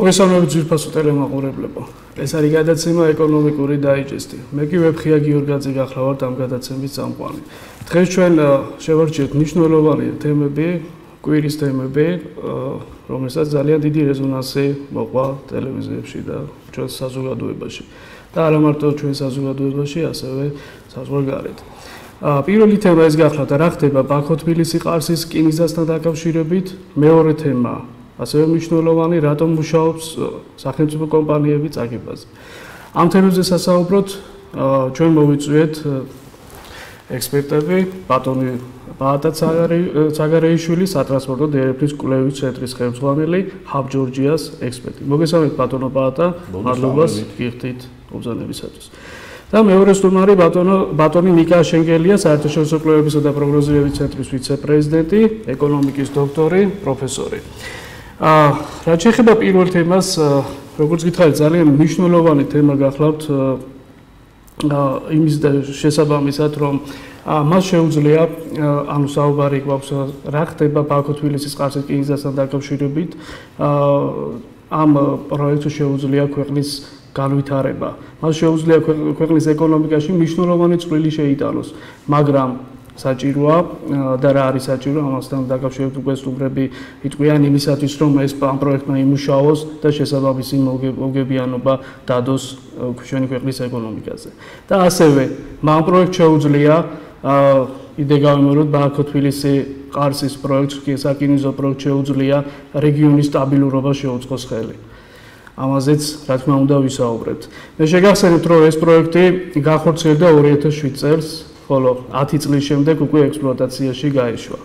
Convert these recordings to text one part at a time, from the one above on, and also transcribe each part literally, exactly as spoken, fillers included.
მოგესალმებით ძვირფასო ტელემაყურებლებო. ეს არის გადაცემა ეკონომიკური დაიჯესტი. მე კი ვეფხია გიორგაძე გახლავართ ამ გადაცემის წამყვანი. დღეს ჩვენ შევარჩიეთ მნიშვნელოვანი თემები, კვირის თემები, რომელსაც ძალიან დიდი რეზონანსი მოყვა ტელევიზიებში და ჩვენ საზოგადოებაში. და არა მარტო ჩვენ საზოგადოებაში, ასევე საზღვარგარეთ. პირველი თემა ეს გახლავთ, რა ხდება ბაქო-თბილისი ყარსის რკინიგზასთან დაკავშირებით, მეორე თემა ასევე მნიშვნელოვანი, რატომ მუშაობს სახელმწიფო კომპანიები წაგებაზე. ამ თემებზე სასაუბროთ ჩვენ მოვიწვიეთ ექსპერტები, ბატონი ბაატა ცაგარეიშვილი, სატრანსპორტო დირექტორის კვლევის ცენტრის ხელმძღვანელი, ჰაბ ჯორჯიას ექსპერტი. მოგესალმებით ბატონო ბაატა, მადლობას გიხდით უბრძანებისათვის. და მეორე სტუმარი ბატონო ბატონი ნიკა შენგელია, საერთაშორისო კვლევებისა და პროგნოზირების ცენტრის ვიცე-პრეზიდენტი, ეკონომიკის დოქტორი, პროფესორი. აა რაც შეეხება პირველ თემას, როგორც გითხარით, ძალიან მნიშვნელოვანი თემა გახლავთ აა იმის შესაბამისად, რომ მას შეუძლია ანუ საუბარი გვაქვს რა ხდება ბაქო-თბილისის ყარსის რკინიგზასთან დაკავშირებით, აა ამ პროექტს შეუძლია ქვეყნის განვითარება. მას შეუძლია ქვეყნის ეკონომიკაში მნიშვნელოვანი წვლილი შეიტანოს, მაგრამ საჭიროა და რა არის საჭირო ამასთან დაკავშირებით უკვე სტუმრები იტყვიან იმისათვის რომ ეს ამ პროექტმა იმუშაოს და შესაბამისი მოგებიანობა დადოს ჩვენი ქვეყნის ეკონომიკაზე. და ასევე ამ პროექტს შეუძლია იდე გავიმეოროთ ბაქო-თბილისი ყარსის პროექტს, საკინიზო პროექტს შეუძლია რეგიონის სტაბილურობა შეუწყოს ხელი. ამაზეც რა თქმა უნდა ვისაუბრებთ. მე შეგახსენებთ რომ ეს პროექტი განხორციელდა ორი ათას შვიდ წელს, ხოლო ათი წლის შემდეგ უკვე ექსპლუატაციაში გაიშვა.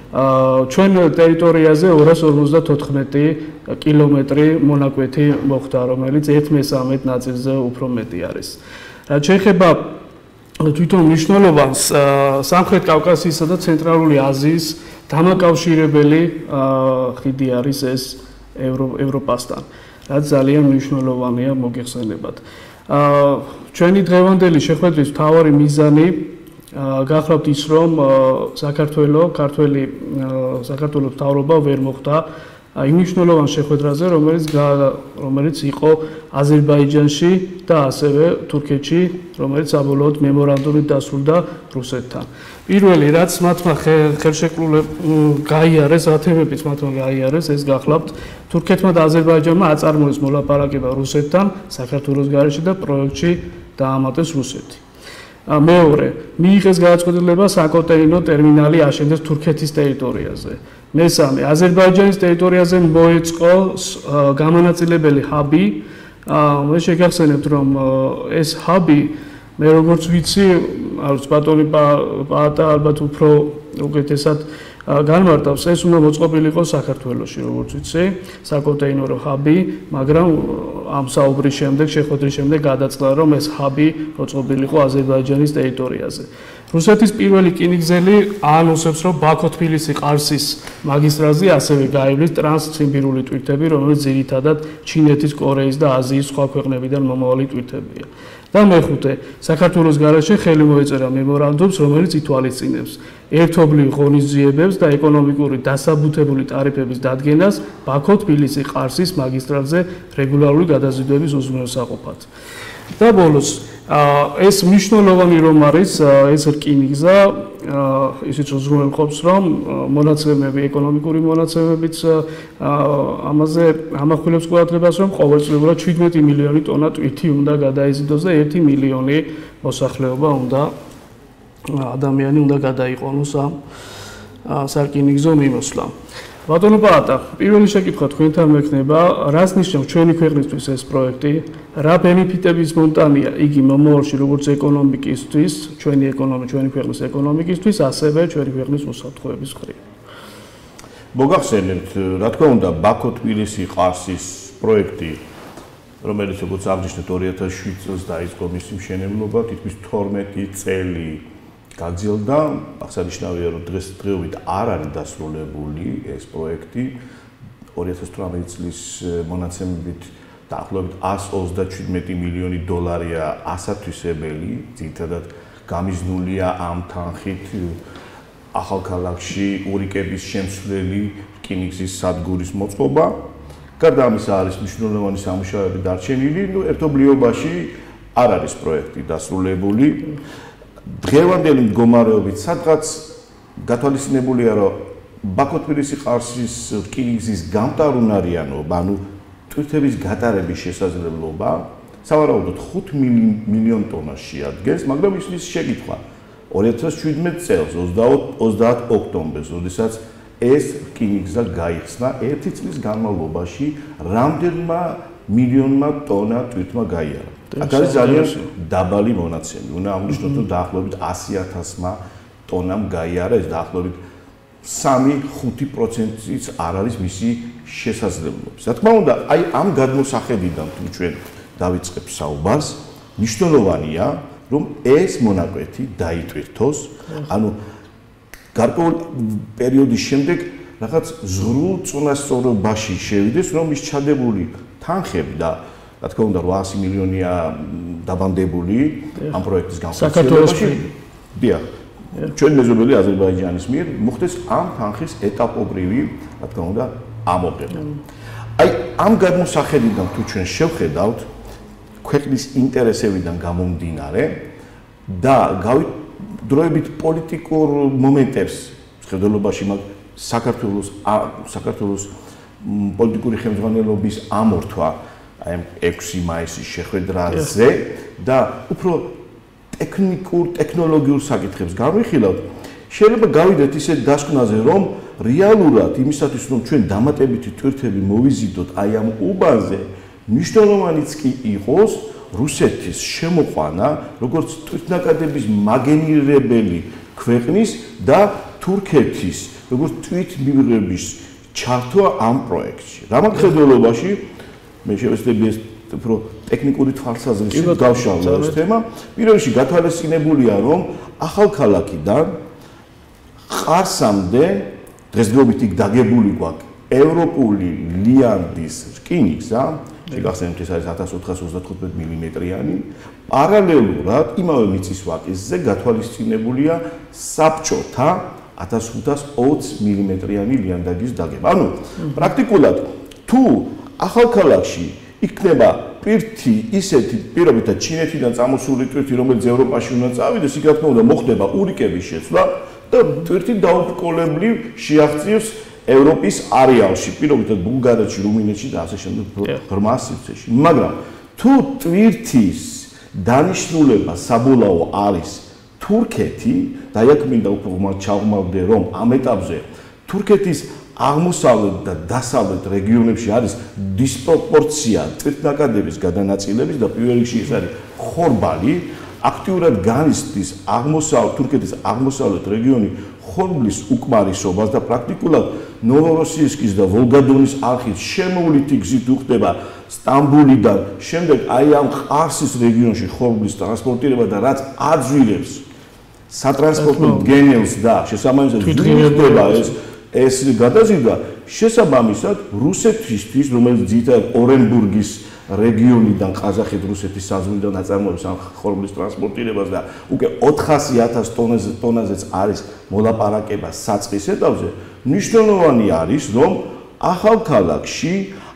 აა ჩვენ ტერიტორიაზე ორას ორმოცდათოთხმეტი კილომეტრი მონაკვეთი მოხდა, რომელიც ერთ მესამედ ნაწილზე უფრო მეტი არის. რაც შეეხება თვითონ მნიშვნელობას, სამხრეთ კავკასიისა და ცენტრალური აზიის დამაკავშირებელი ხიდი არის ეს ევროპასთან, რაც ძალიან მნიშვნელოვანია მოგეხსენებათ. აა ჩვენი დღევანდელი შეხვედრის მთავარი მიზანი გახლავთ ის, რომ საქართველოს ქართველი საქართველოს მთავრობა ვერ მოხვდა იმ მნიშვნელოვან შეხვედრაზე, რომელიც რომელიც იყო აზერბაიჯანში და ასევე თურქეთში, რომელიც საბოლოოდ მემორანდუმით დასრულდა რუსეთთან. პირველი რაც მათმა ხელშეკრულება გაიარეს, ათემებიც მათმა გაიარეს, ეს გახლავთ თურქეთმა და აზერბაიჯანმა აწარმოეს მოლაპარაკება რუსეთთან საქართველოს გარეშე და პროექტში დაამატეს რუსეთი. მეორე, მიიღეს გადაწყვეტილება საკონტეინერო ტერმინალი აშენდეს თურქეთის ტერიტორიაზე. მესამე, აზერბაიჯანის ტერიტორიაზე მოეწყო გამონაწილებელი ჰაბი. მე შეგახსენებთ, რომ ეს ჰაბი მე როგორც ვიცი, არც ბატონი ბაატა ალბათ უფრო უკეთესად განმარტავს, ეს უნდა მოწყობილიყო საქართველოში, როგორც ვიცი, საკონტეინერო ჰაბი, მაგრამ ამ საუბრის შემდეგ, შეხვედრის შემდეგ გადაწყდა, რომ ეს ჰაბი მოწყობილიყო აზერბაიჯანის ტერიტორიაზე. რუსეთის პირველი რკინიგზელი ანონსებს, რომ ბაქო-თბილისი ყარსის მაგისტრალზე ასევე გაივლის ტრანსციმბირული ტვირთები, რომელიც ძირითადად ჩინეთის, კორეის და აზიის სხვა ქვეყნებიდან მომავალი ტვირთებია. და მეხუთე, საქართველოს გარეშე ხელი მოეწერა მემორანდუმს, რომელიც ითვალისწინებს ერთობლივ ღონისძიებებს და ეკონომიკური დასაბუთებული ტარიფების დადგენას ბაქო-თბილისი ყარსის მაგისტრალზე რეგულარული გადაზიდვების უზრუნველსაყოფად. და ბოლოს, ეს მნიშვნელოვანი რომ არის ეს რკინიგზა, ისიც უზრუნველყოფს, რომ მონაცემები, ეკონომიკური მონაცემებიც ამაზე ამახვილებს ყურადღებას, რომ ყოველწლიურად შვიდმეტი მილიონი ტონა ტვირთი უნდა გადაიზიდოს და ერთი მილიონი მოსახლეობა უნდა ადამიანი უნდა გადაიყონოს ამ სარკინიგზო მიმოსვლამ. ბატონო ბაატა, პირველი შეკითხვა თქვენთან მექნება, რას ნიშნავს ჩვენი ქვეყნისთვის ეს პროექტი, რა ბენეფიტების მონტანია იგი მომავალში როგორც ეკონომიკისთვის, ჩვენი ეკონომიკა, ჩვენი ქვეყნის ეკონომიკისთვის, ასევე ჩვენი ქვეყნის უსაფრთხოების მხრივ. მოგახსენებთ, რა თქმა უნდა, ბაქო-თბილისი ყარსის პროექტი, რომელიც როგორც აღნიშნეთ ორი ათას შვიდ წელს დაიწყო მისი მშენებლობა, თითქმის თორმეტი წელი გაგრძელდა. აღსანიშნავია, რომ დღესდღეობით არ არის დასრულებული ეს პროექტი. ორი ათას თვრამეტი წლის მონაცემებით დაახლოებით εκατს ოცდაშვიდმეტი მილიონი დოლარია ასათვისებელი, ძირითადად გამიზნულია ამ თანხით ახალქალაქში ურიკების შემცვლელი რკინიგზის სადგურის მოწყობა. გარდა ამისა არის მნიშვნელოვანი სამუშაოები დარჩენილი, ნუ ერთობლიობაში არ არის პროექტი დასრულებული. დღევანდელი მდგომარეობით სადღაც გათვალისწინებულია, რომ ბაქო-თბილისი-ყარსის რკინიგზის გამტარუნარიანობა, ანუ ტვირთების გატარების შესაძლებლობა სავარაუდოდ ხუთ მილიონ ტონას შეადგენს, მაგრამ ისმის შეკითხვა ორი ათას შვიდმეტ წელს ოცდაათ ოქტომბერს, როდესაც ეს რკინიგზა გაიხსნა, ერთი წლის განმავლობაში რამდენმა მილიონმა ტონა ტვირთმა გაიარა. აქ არის ძალიან დაბალი მონაცემი. უნდა აღნიშნოთ, რომ დაახლოებით ასი ათასმა ტონამ გაიარა, ეს დაახლოებით სამი ხუთი პროცენტიც არ არის მისი შესაძლებლობის. რა თქმა უნდა, აი ამ გადმოსახედიდან თუ ჩვენ დავიწყებ საუბარს, მნიშვნელოვანია, რომ ეს მონაკვეთი დაიტვირთოს, ანუ გარკვეულ პერიოდის შემდეგ რაღაც ზღრულ წონასწორობაში შევიდეს, რომ ის ჩადებული თანხები და რა თქმა უნდა რვაასი მილიონია დაბანდებული ამ პროექტის განხორციელებაში. დიახ. ჩვენ მეზობელი აზერბაიჯანის მიერ მოხდეს ამ თანხის ეტაპობრივი, რა თქმა უნდა, ამოღება. აი ამ გადმოსახედიდან თუ ჩვენ შევხედავთ ქვეყნის ინტერესებიდან გამომდინარე და დროებით პოლიტიკურ მომენტებს შეხედულობაში მაგ საქართველოს საქართველოს პოლიტიკური ხელმძღვანელობის ამორთვა აი ამ ექვსი მაისის შეხვედრაზე და უფრო ტექნიკურ ტექნოლოგიურ საკითხებს გავიხილავთ, შეიძლება გავიდეთ ისეთ დასკვნაზე, რომ რეალურად იმისათვის, რომ ჩვენ დამატებითი ტვირთები მოვიზიდოთ აი ამ უბანზე, მნიშვნელოვანიც კი იყოს რუსეთის შემოყვანა, როგორც ტვირთნაკადების მაგენირებელი ქვეყნის და თურქეთის, როგორც თვითმიღების ჩართვა ამ პროექტში. რამაყრედელობაში მე შევეცდები ეს უფრო ტექნიკური თვალსაზრისით გავშალო ეს თემა. პირველ რიგში გათვალისწინებულია, რომ ახალქალაქიდან ყარსამდე დღესდღეობით იქ დაგებული გვაქვს ევროპული ლიანდის რკინიგზა, შეგახსენებთ ეს არის ათას ოთხას ოცდათხუთმეტ მილიმეტრიანი, პარალელურად იმავე მიწის ვაკეზე გათვალისწინებულია საბჭოთა ათას ხუთას ოცდაოც მილიმეტრიანი ლიანდაგის დაგება. ანუ პრაქტიკულად თუ ახალქალაქში იქნება პირთი ისეთი პირობითად ჩინეთიდან წამოსული ტვირთი, რომელიც ევროპაში უნდა წავიდეს, იქ რა თქმა უნდა მოხდება ურიკების შეცვლა და ტვირთი დაუბრკოლებლივ შეაღწევს ევროპის არეალში, პირობითად ბულგარეთში, რუმინეთში და ასე შემდეგ ღრმა სივრცეში. მაგრამ თუ ტვირთის დანიშნულება საბოლოო არის თურქეთი და აქ მინდა უფრო ჩავმავდე, რომ ამ ეტაპზე თურქეთის აღმოსავლეთ და დასავლეთ რეგიონებში არის დისპროპორცია ტვირთნაკადების გადანაწილების და პირველ რიგში ეს არის ხორბალი, აქტიურად განიცდის აღმოსავლეთ თურქეთის აღმოსავლეთ რეგიონი ხორბლის უკმარისობას და პრაქტიკულად ნოვოროსიისკის და ვოლგადონის არხით შემოვლითი გზით უხდება სტამბოლიდან, შემდეგ აი ამ ყარსის რეგიონში ხორბლის ტრანსპორტირება და რაც აძვირებს სატრანსპორტო გენელს და შესაბამისად ხდება ეს ეს გადაზიდვა შესაბამისად რუსეთისთვის, რომელიც ძირითადად ორენბურგის რეგიონიდან ყაზახეთ რუსეთის საზღვრიდან აწარმოებს ამ ხორბლის ტრანსპორტირებას და უკვე ოთხასი ათას ტონაზეც არის მოლაპარაკება საწყის ეტაპზე, მნიშვნელოვანი არის, რომ ახალქალაქში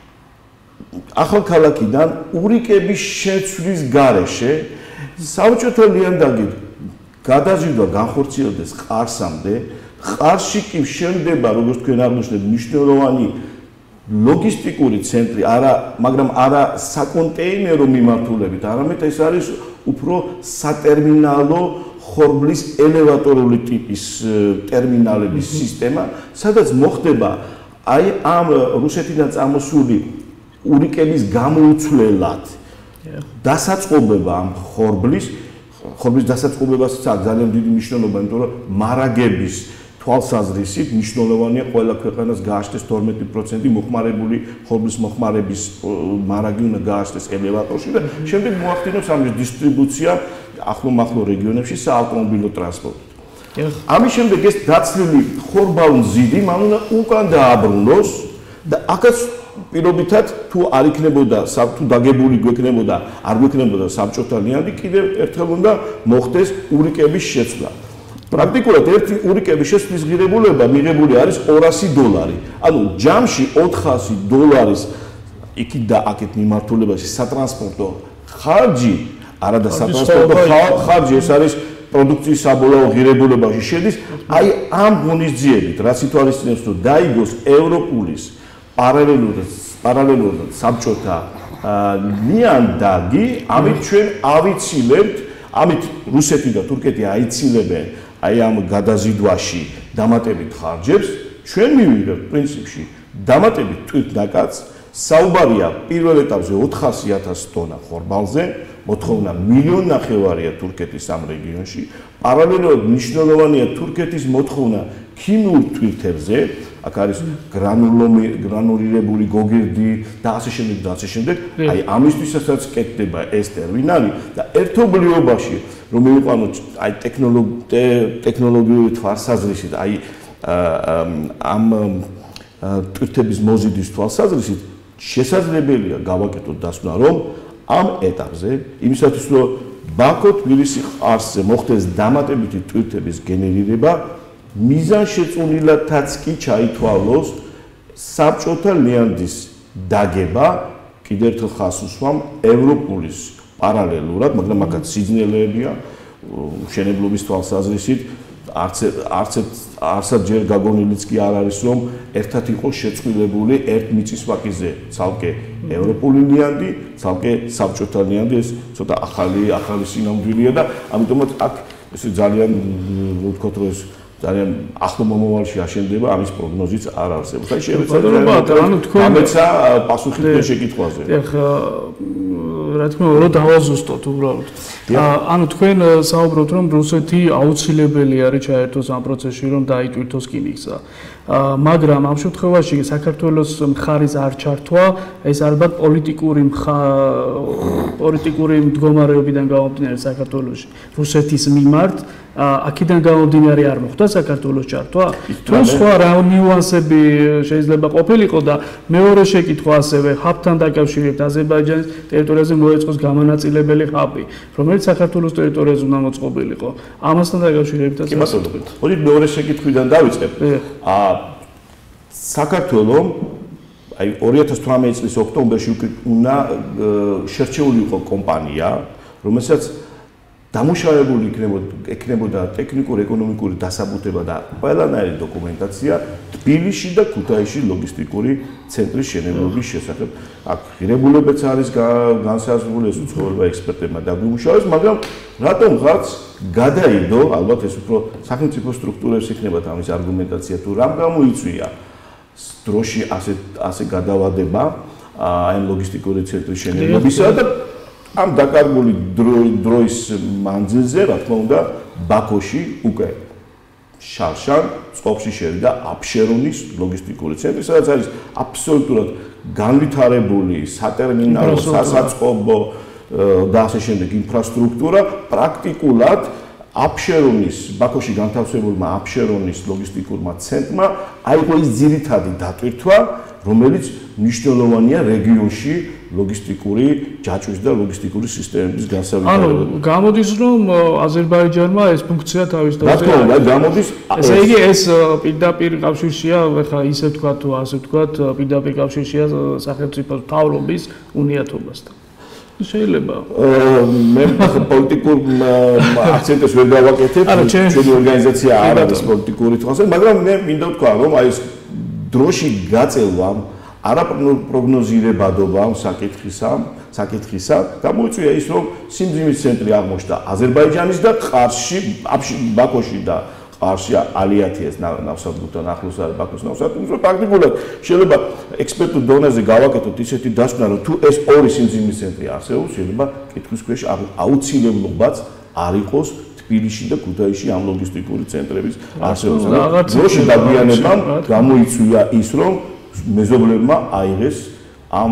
ახალქალაქიდან ურიკების შეცვლის გარეშე საბჭოთა ლიანდაგი გადაზიდვა განხორციელდეს ყარსამდე. ყარსში კი შენდება, როგორც თქვენ აღნიშნეთ, მნიშვნელოვანი ლოგისტიკური ცენტრი, არა, მაგრამ არა საკონტეინერო მიმართულებით, არამედ ეს არის უფრო სატერმინალო ხორბლის ელევატორული ტიპის ტერმინალების სისტემა, სადაც მოხდება აი ამ რუსეთიდან წამოსული ურიკების გამოუცვლელად დასაწყობება ამ ხორბლის, ხორბლის დასაწყობებასაც აქვს ძალიან დიდი მნიშვნელობა, იმიტომ რომ მარაგების თვალსაზრისით მნიშვნელოვანია ყველა ქვეყანას გააჩნდეს თორმეტი პროცენტი მოხმარებული ხორბლის მოხმარების მარაგი უნდა გააჩნდეს ელევატორში და შემდეგ მოახდინოს ამის დისტრიბუცია ახლო-მახლო რეგიონებში საავტომობილო ტრანსპორტით. ამის შემდეგ ეს დაცლილი ხორბალმზიდი მან უნდა უკან დააბრუნოს და აქაც პირობითად თუ არ იქნებოდა თუ დაგებული გვექნებოდა არ გვექნებოდა საბჭოთა ლიანდი კიდევ ერთხელ უნდა მოხდეს ურიკების შეცვლა. პრაქტიკულად ერთი ურიკების შეცვლის ღირებულება მიღებული არის ორასი დოლარი. ანუ ჯამში ოთხასი დოლარის იქით და აქეთ მიმართულებაში სატრანსპორტო ხარჯი, არადა სატრანსპორტო ხარჯი ეს არის პროდუქციის საბოლოო ღირებულებაში შედის, აი ამ ღონისძიებით, რაც ითვალისწინებს, რომ დაიგოს ევროპულის პარალელურად პარალელურად საბჭოთა ნიადაგი, ამით ჩვენ ავიცილებთ, ამით რუსეთი და თურქეთი აიცილებენ აი ამ გადაზიდვაში დამატებით ხარჯებს, ჩვენ მივიღებთ პრინციპში დამატებით თვითნაკადს, საუბარია პირველ ეტაპზე ოთხასი ათასი ტონა ხორბალზე, მოთხოვნა მილიონ ნახევარია თურქეთის ამ რეგიონში, პარალელურად მნიშვნელოვანია თურქეთის მოთხოვნა ქიმიურ თვითებზე, აქ არის გრანულირებული გოგირდი და ასე შემდეგ და ასე შემდეგ, აი ამისთვისაც კეთდება ეს ტერმინალი და ერთობლიობაში რომ მივიყვანოთ აი ტექნოლოგიური თვალსაზრისით, აი ამ თვითების მოზიდვის თვალსაზრისით შესაძლებელია გავაკეთოთ დასკვნა, რომ ამ ეტაპზე იმისათვის რომ ბაქო-თბილისი ყარსზე მოხდეს დამატებითი თვითების გენერირება, მიზანშეწონილადაც კი ჩაითვალოს საბჭოთა ნიადაგის დაგება, კიდევ ერთხელ ხაზს უსვამ ევროპულის პარალელურად, მაგრამ აქაც სიძნელეებია მშენებლობის თვალსაზრისით, არც არც არცად ჯერ გაგონილიც კი არ არის, რომ ერთად იყოს შეწყვილებული ერთ მიწის ვაკეზე ცალკე ევროპული ნიადაგი, ცალკე საბჭოთა ნიადაგი, ეს ცოტა ახალი ახალი სინამდვილეა და ამიტომაც აქ ესე ძალიან ვთქვათ, რომ ეს ძალიან ახლო მომავალში აშენდება, ამის პროგნოზიც არ არსებობს. აი შეიძლება ანუ თქვენ ამეცა პასუხი თქვენ შეკითხვაზე. ეხლა რა თქმა უნდა, დავაზუსტოთ უბრალოდ. ანუ თქვენ საუბრობთ, რომ რუსეთი აუცილებელი არის ჩაერთოს ამ პროცესში, რომ დაიტვირთოს რკინიგზა. მაგრამ ამ შემთხვევაში საქართველოს მხარის არ ჩართვა, ეს ალბათ პოლიტიკური პოლიტიკური მდგომარეობიდან გამომდინარე საქართველოში რუსეთის მიმართ, აქედან გამომდინარე არ მოხდა საქართველოს ჩართვა? თუ სხვა რა ნიუანსები შეიძლება ყოფილიყო და მეორე შეკითხვა ასევე ჰაბთან დაკავშირებით აზერბაიჯანის ტერიტორიაზე მოეწყოს გამანაწილებელი ჰაბი, რომელიც საქართველოს ტერიტორიაზე უნდა მოწყობილიყო. ამასთან დაკავშირებითაც ვიტყვით. მოდით მეორე შეკითხვიდან დავიწყებ. აა საქართველოს აი ორი ათას თვრამეტი წლის ოქტომბერში უნდა შერჩეული იყო კომპანია, რომელსაც დამუშავებული იქნებოდა ტექნიკურ-ეკონომიკური დასაბუთება და ყველანაირი დოკუმენტაცია თბილისში და ქუთაისში ლოგისტიკური ცენტრის შენებლობის შესახებ. აქ ღირებულებაც არის განსაზღვრული, ეს უცხოელმა ექსპერტებმა დაგვიმუშავეს, მაგრამ რატომღაც გადაიდო, ალბათ ეს უფრო სახელმწიფო სტრუქტურებს იქნებათ ამის არგუმენტაცია, თუ რამ გამოიწვია დროში ასე ასე გადავადება აი ამ ლოგისტიკური ცენტრის შენებლობისა და ამ დაკარგული დროის მანძილზე, რა თქმა უნდა, ბაქოში უკვე შარშან წყობში შევიდა აფშერონის ლოგისტიკური ცენტრი, სადაც არის აბსოლუტურად განვითარებული სატერმინალო, სასაწყობო და ასე შემდეგ ინფრასტრუქტურა, პრაქტიკულად აფშერონის ბაქოში განთავსებულმა აფშერონის ლოგისტიკურმა ცენტრმა აიღო ის ძირითადი დატვირთვა, რომელიც მნიშვნელოვანია რეგიონში ლოგისტიკური ჯაჭვის და ლოგისტიკური სისტემების განსავითარებლად. ანუ გამოდის, რომ აზერბაიჯანმა ეს ფუნქცია თავის თავზე. რა თქმა უნდა, გამოდის. ესე იგი ეს პირდაპირ კავშირშია, ეხლა ისე ვთქვათ თუ ასე ვთქვათ, პირდაპირ კავშირშია სახელმწიფო მთავრობის უნიათობასთან. შეიძლება. მე პოლიტიკურ აქცენტებს ვერ დავაკეთებ, ჩვენი ორგანიზაცია არ არის პოლიტიკური თვალსაზრისით, მაგრამ მე მინდა ვთქვა, რომ აი ეს დროში გაწევამ არაპროგნოზირებადობამ საკითხისა, საკითხისა გამოიწვია ის, რომ სიმძიმის ცენტრი აღმოჩნდა აზერბაიჯანის და ყარსში, ბაქოში და ყარსში ალიათიეს ნავსადგურთან ახლოს არის ბაქოს ნავსადგური, რომ პრაქტიკულად შეიძლება ექსპერტულ დონეზე გავაკეთოთ ისეთი დასკვნა, რომ თუ ეს ორი სიმძიმის ცენტრი არსებობს, შეიძლება კითხვის ქვეშ აუცილებლობაც არ იყოს თბილისში და ქუთაისში ამ ლოგისტიკური ცენტრების არსებობა. დროში დაგვიანებამ გამოიწვია ის, რომ მეზობლებმა აიღეს ამ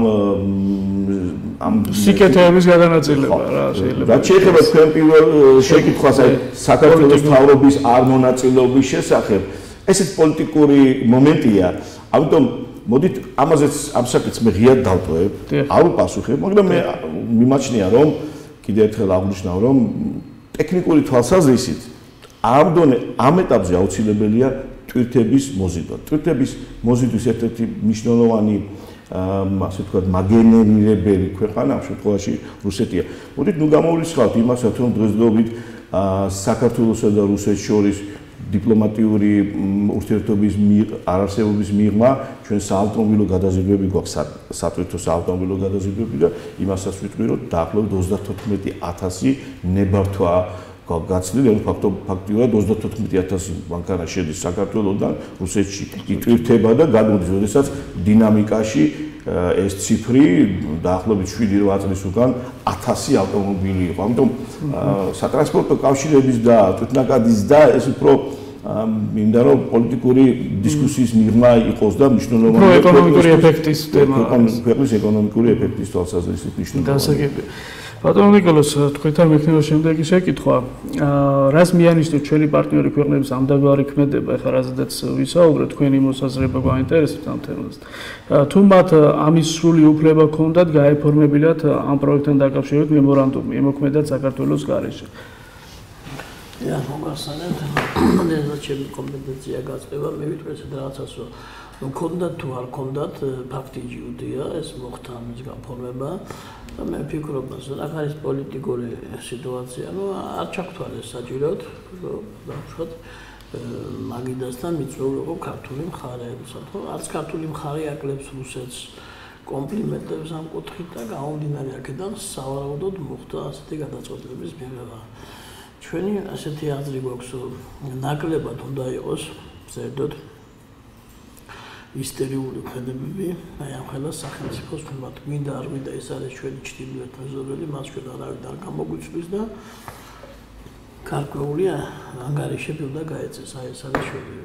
ამ სიკეთეების გადანაწილება რა შეიძლება. რაც შეეხება თქვენ პირველ შეკითხვას, აი საქართველოს მთავრობის არ მონაწილეობის შესახებ, ესეც პოლიტიკური მომენტია. ამიტომ მოდით ამაზეც ამ საკითხს მე ღიად დავტოვებ, არ ვპასუხებ, მაგრამ მე მიმაჩნია, რომ კიდევ ერთხელ აღვნიშნავ, რომ ტექნიკური თვალსაზრისით ამ დონე ამ ეტაპზე აუცილებელია ტვირთების მოზიდვა. ტვირთების მოზიდვის ერთ-ერთი მნიშვნელოვანი ასე ვთქვათ, მაგენერირებელი ქვეყანა ამ შემთხვევაში რუსეთია. მოდით ნუ გამოვლისხავთ იმასაც, რომ დღესდღეობით საქართველოსა და რუსეთს შორის დიპლომატიური ურთიერთობის არარსებობის მიღმა ჩვენ საავტომობილო გადაზიდვები გვაქვს, სატვირთო საავტომობილო გადაზიდვები და იმასაც ვიტყვი, რომ დაახლოებით ოცდათოთხმეტი ათასი ნებართვა გაცვლილი, ანუ ფაქტობრივად ოცდათოთხმეტი ათასი მანქანა შედის საქართველოსთან რუსეთში იტვირთება და გადმოდის, როდესაც დინამიკაში ეს ციფრი დაახლოებით შვიდი რვა წლის უკან ათასი ავტომობილი იყო. ამიტომ სატრანსპორტო კავშირების და თვითნაკადის და ეს უფრო მინდა რომ პოლიტიკური დისკუსიის მიღმა იყოს და მნიშვნელოვანი ეკონომიკური ეფექტის თემა. ქვეყნის ეკონომიკური ეფექტის თვალსაზრისით მნიშვნელოვანი. ბატონო ნიკოლოზ, თქვენთან მექნება შემდეგი შეკითხვა. რას მიანიშნებს ჩვენი პარტნიორი ქვეყნების ამდაგარი ქმედება, ეხლა რაზედაც ვისაუბრეთ, თქვენი მოსაზრება გვაინტერესებს ამ თემაზე. თუ მათ ამის სრული უფლება ჰქონდათ, გაეფორმებინათ ამ პროექტთან დაკავშირებით მემორანდუმი, ემოქმედათ საქართველოს გარეშე. Ja, მოგახსენებთ, ეს ჩემი კომპეტენცია გაწევა, მე ვიტყვი ეს რაღაცას, რომ ჰქონდათ თუ არ ჰქონდათ, ფაქტი ჯიუდია, ეს მოხდა ამის გაფორმება. და მე ვფიქრობ, რომ აქ არის პოლიტიკური სიტუაცია, ну, არ ჩაგთვალეს საჭიროდ, რომ დავუშვათ მაგიდასთან მიწვეულიყო ქართული მხარე, თუმცა არც ქართული მხარე აკლებს რუსეთს კომპლიმენტებს ამ კუთხით და გამომდინარე აქედან სავარაუდოდ მოხდა ასეთი გადაწყვეტილების მიღება. ჩვენი ასეთი აზრი გვაქვს, რომ ნაკლებად უნდა იყოს ზედოთ ისტერიული ქმედებები, აი ამ ხელას სახელმწიფოს მიმართ გვინდა არ გვინდა ეს არის ჩვენი ჩრდილოეთ მეზობელი, მას ჩვენ არავინ არ გამოგვიწვის და გარკვეულია ანგარიშები უნდა გაეწეს, აი ეს არის ჩვენი.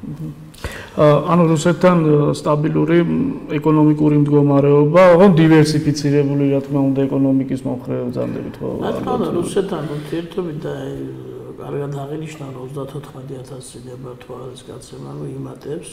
ანუ რუსეთთან სტაბილური ეკონომიკური მდგომარეობა, ხო დივერსიფიცირებული რა თქმა უნდა ეკონომიკის მომხრე ბრძანდებით ხო? რა თქმა უნდა რუსეთთან ურთიერთობით და კარგად აღინიშნა რომ ოცდათოთხმეტი ათასი ნებართვა არის გაცემა, ну იმატებს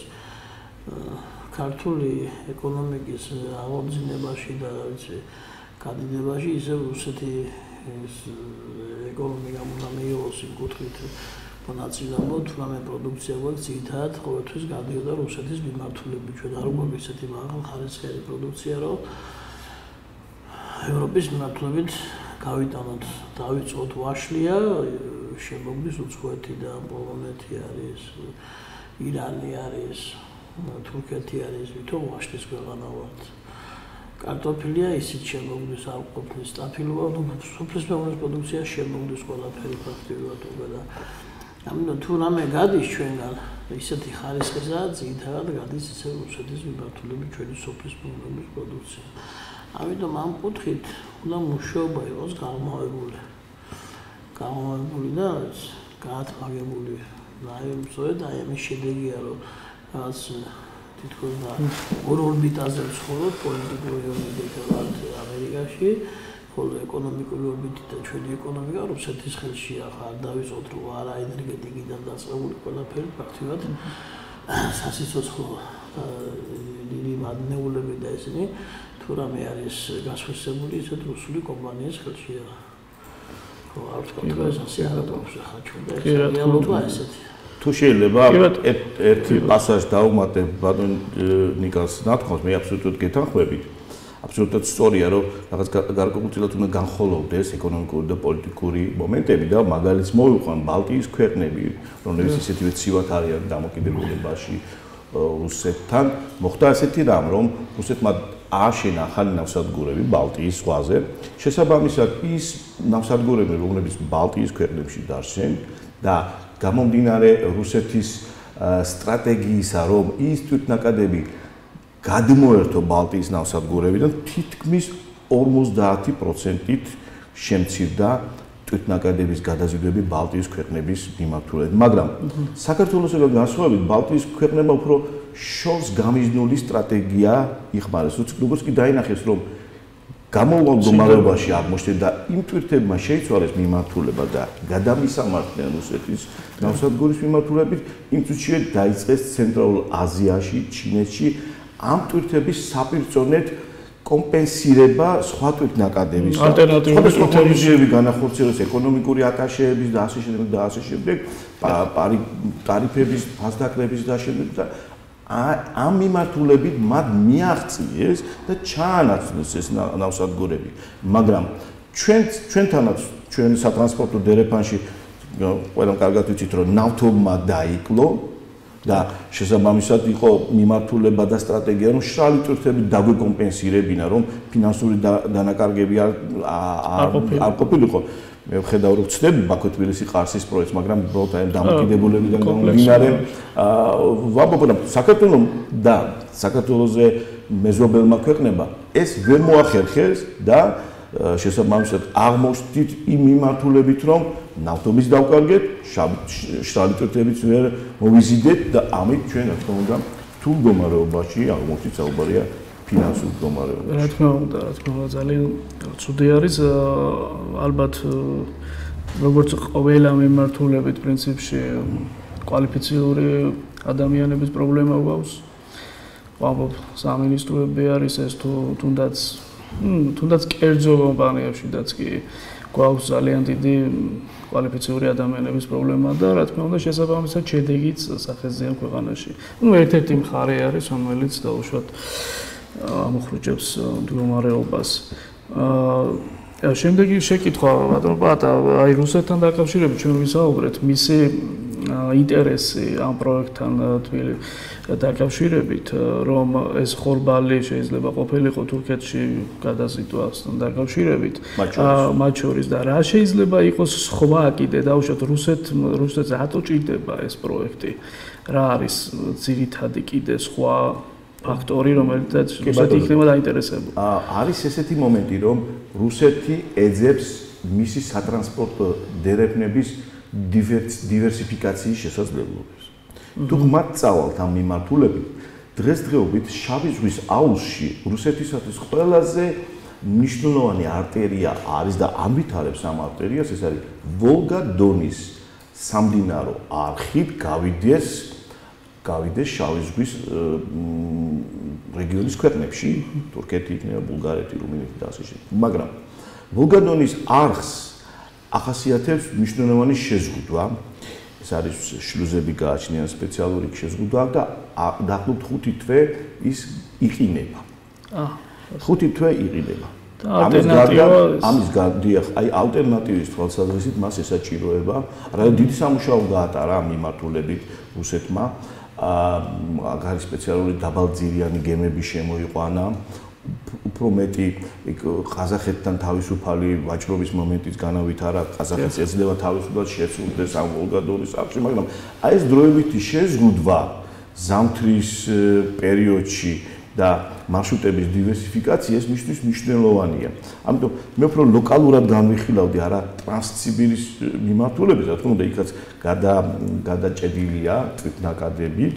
ქართული ეკონომიკის აღორძინებაში და რა ვიცი გადიდებაში ისევ რუსეთი ეს ეკონომიკა უნდა მიიღოს იმ კუთხით მონაწილეობა, თუმცა პროდუქცია გვაქვს ძირითადად ყოველთვის გადიოდა რუსეთის მიმართულებით. ჩვენ არ გვაქვს ისეთი მაღალხარისხიანი პროდუქცია, რომ ევროპის მიმართულებით გავიტანოთ, დავიწყოთ ვაშლია, შემოგდის უცხოეთი და პოლონეთი არის, ირანი არის, თურქეთი არის, ვითომ ვაშლის ქვეყანა ვართ. კარტოფილია ისიც შემოგდის არ ყოფნის სტაფილობა, სოფლის მეურნეობის პროდუქცია შემოგდის ყველაფერი ფაქტიურად და ამიტომ თუ რამე გადის ჩვენგან ისეთი ხარისხისა, ძირითადად გადის ისე რუსეთის მიმართულებით ჩვენი სოფლის მეურნეობის პროდუქცია. ამიტომ ამ კუთხით უნდა მუშაობა იყოს გამავებული. გამავებული და გაათმაგებული. აი მსოე და აი ამის შედეგია რომ რაც თითქოს ორ ორბიტაზე ვცხოვრობ პოლიტიკური ორმიტით ვართ ამერიკაში, ხოლო ეკონომიკური ორმიტით და ჩვენი ეკონომიკა რუსეთის ხელშია, ხარ დავიწყოთ რომ არა ენერგეტიკიდან დაწყებული ყველაფერი ფაქტიურად სასიცოცხლო დიდი მადნეულები და ესენი თუ რამე არის გასხვისებული ისეთ რუსული კომპანიის ხელშია. ხო არ ვთქვათ რომ ეს ასე არ აქვს ხა ჩვენ და ეს რეალობა ესეთი. თუ შეიძლება ერთი პასაჟი დავუმატებ ბატონ ნიკას ნათქვამს, მე აბსოლუტურად გეთანხმებით. აბსოლუტურად სწორია, რომ რაღაც გარკვეულწილად უნდა განხოლოვდეს ეკონომიკური და პოლიტიკური მომენტები და მაგალითს მოვიყვან ბალტიის ქვეყნები, რომლებიც ისეთივე ცივად არიან დამოკიდებულებაში რუსეთთან. მოხდა ასეთი რამ, რომ რუსეთმა ააშენა ახალი ნავსადგურები ბალტიის ზღვაზე. შესაბამისად, ის ნავსადგურები, რომლებიც ბალტიის ქვეყნებში დარჩენ და გამომდინარე რუსეთის სტრატეგიისა, რომ ის თვითნაკადები გადმოერთო ბალტიის ნავსადგურებიდან თითქმის ორმოცდაათი პროცენტით შემცირდა თვითნაკადების გადაზიდვები ბალტიის ქვეყნების მიმართულებით. მაგრამ საქართველოსთან განსხვავებით ბალტიის ქვეყნებმა უფრო შორს გამიზნული სტრატეგია იხმარეს. როგორც კი დაინახეს, რომ გამოვალ მდგომარეობაში აღმოჩნდა და იმ თვითებმა შეიცვალეს მიმართულება და გადამისამართნენ რუსეთის ნავსადგურის მიმართულებით, იმ წუთშივე დაიწყეს ცენტრალურ აზიაში, ჩინეთში ამ თვითების საპირწონედ კომპენსირება სხვა თვითნაკადების ალტერნატიული თვითები განახორციელეს ეკონომიკური ატაშეების და ასე შემდეგ და ასე შემდეგ, ტარიფების ფასდაკლების და შემდეგ და ამ მიმართულებით მათ მიაღწიეს და ჩაანაცვლეს ეს ნავსადგურები. მაგრამ ჩვენ ჩვენთანაც ჩვენ სატრანსპორტო დერეფანში ყველამ კარგად ვიცით რომ ნავთობმა დაიკლო და შესაბამისად იყო მიმართულება და სტრატეგია რომ შრალი ტვირთებით დაგვეკომპენსირებინა რომ ფინანსური დანაკარგები არ არ ყოფილიყო. მე ვხედავ რომ ვწდები ბაქო-თბილისი ყარსის პროექტს, მაგრამ უბრალოდ აი დამოკიდებულებიდან გამომდინარე ვამბობ რომ საქართველოს და საქართველოზე მეზობელმა ქვეყნებმა ეს ვერ მოახერხეს და შესაბამისად აღმოჩნდით იმ მიმართულებით რომ ნავთობის დავკარგეთ, შრალი ტვირთებით ვერ მოვიზიდეთ და ამით ჩვენ რა თქმა უნდა რთულ მდგომარეობაში აღმოჩნდით საუბარია ფინანსურ მდგომარეობაში. რა თქმა უნდა, რა თქმა უნდა ძალიან ცუდი არის ალბათ როგორც ყველა მიმართულებით პრინციპში კვალიფიციური ადამიანების პრობლემა გვაქვს. ვამბობ, სამინისტროები არის ეს თუ თუნდაც თუნდაც კერძო კომპანიებშიდაც კი გვაქვს ძალიან დიდი კვალიფიციური ადამიანების პრობლემა და რა თქმა უნდა შესაბამისად შედეგიც სახეზეა ქვეყანაში. ნუ ერთ-ერთი მხარე არის, რომელიც დაუშვათ ამოხრუჭებს მდგომარეობას. აა შემდეგი შეკითხვა, ბატონო პატა, აი რუსეთთან დაკავშირებით ჩვენ ვისაუბრეთ, მისი ინტერესი ამ პროექტთან თბილი დაკავშირებით, რომ ეს ხორბალი შეიძლება ყოფილიყო თურქეთში გადაზიდვასთან დაკავშირებით, მათ შორის და რა შეიძლება იყოს სხვა კიდე დაუშვათ რუსეთ რუსეთს რატო ჭირდება ეს პროექტი? რა არის ძირითადი კიდე სხვა ფაქტორი, რომელთაც რუსეთი იქნება დაინტერესებული? არის ესეთი მომენტი, რომ რუსეთი ეძებს მისი სატრანსპორტო დერეფნების დივერსიფიკაციის შესაძლებლობას. თუ მათ წავალთ ამ მიმართულებით, დღესდღეობით შავი ზღვის აუზში რუსეთისათვის ყველაზე მნიშვნელოვანი არტერია არის და ამვითარებს ამ არტერიას, ეს არის ვოლგა-დონის სამდინარო არხით გავიდეს გავიდეს შავი ზღვის რეგიონის ქვეყნებში, თურქეთი იქნება, ბულგარეთი, რუმინეთი და ასე შემდეგ. მაგრამ ვოლგა-დონის არხს ახასიათებს მნიშვნელოვანი შეზღუდვა. ეს არის შლუზები გააჩნიან სპეციალური შეზღუდვა და დაახლოებით ხუთი თვე ის იყინება. აა ხუთი თვე იყინება. ამის გარდა ამის გარდა აი ალტერნატივის თვალსაზრისით მას ესაჭიროება, რა დიდი სამუშაო გაატარა ამ მიმართულებით რუსეთმა. აა არის სპეციალური დაბალძირიანი გემები შემოიყვანა. უფრო მეტი ყაზახეთთან თავისუფალი ვაჭრობის მომენტის განავითარა, ყაზახეთს ეძლევა თავისუფლად შეცვლდეს ამ ვოლგა-დონის არხში, მაგრამ აი ეს დროებითი შეზღუდვა ზამთრის პერიოდში და მარშრუტების დივერსიფიკაცია ეს მისთვის მნიშვნელოვანია. ამიტომ მე უფრო ლოკალურად განვიხილავდი არა ტრანსციბირის მიმართულებით, რა თქმა უნდა, იქაც გადა გადაჭედილია თვითნაკადებით.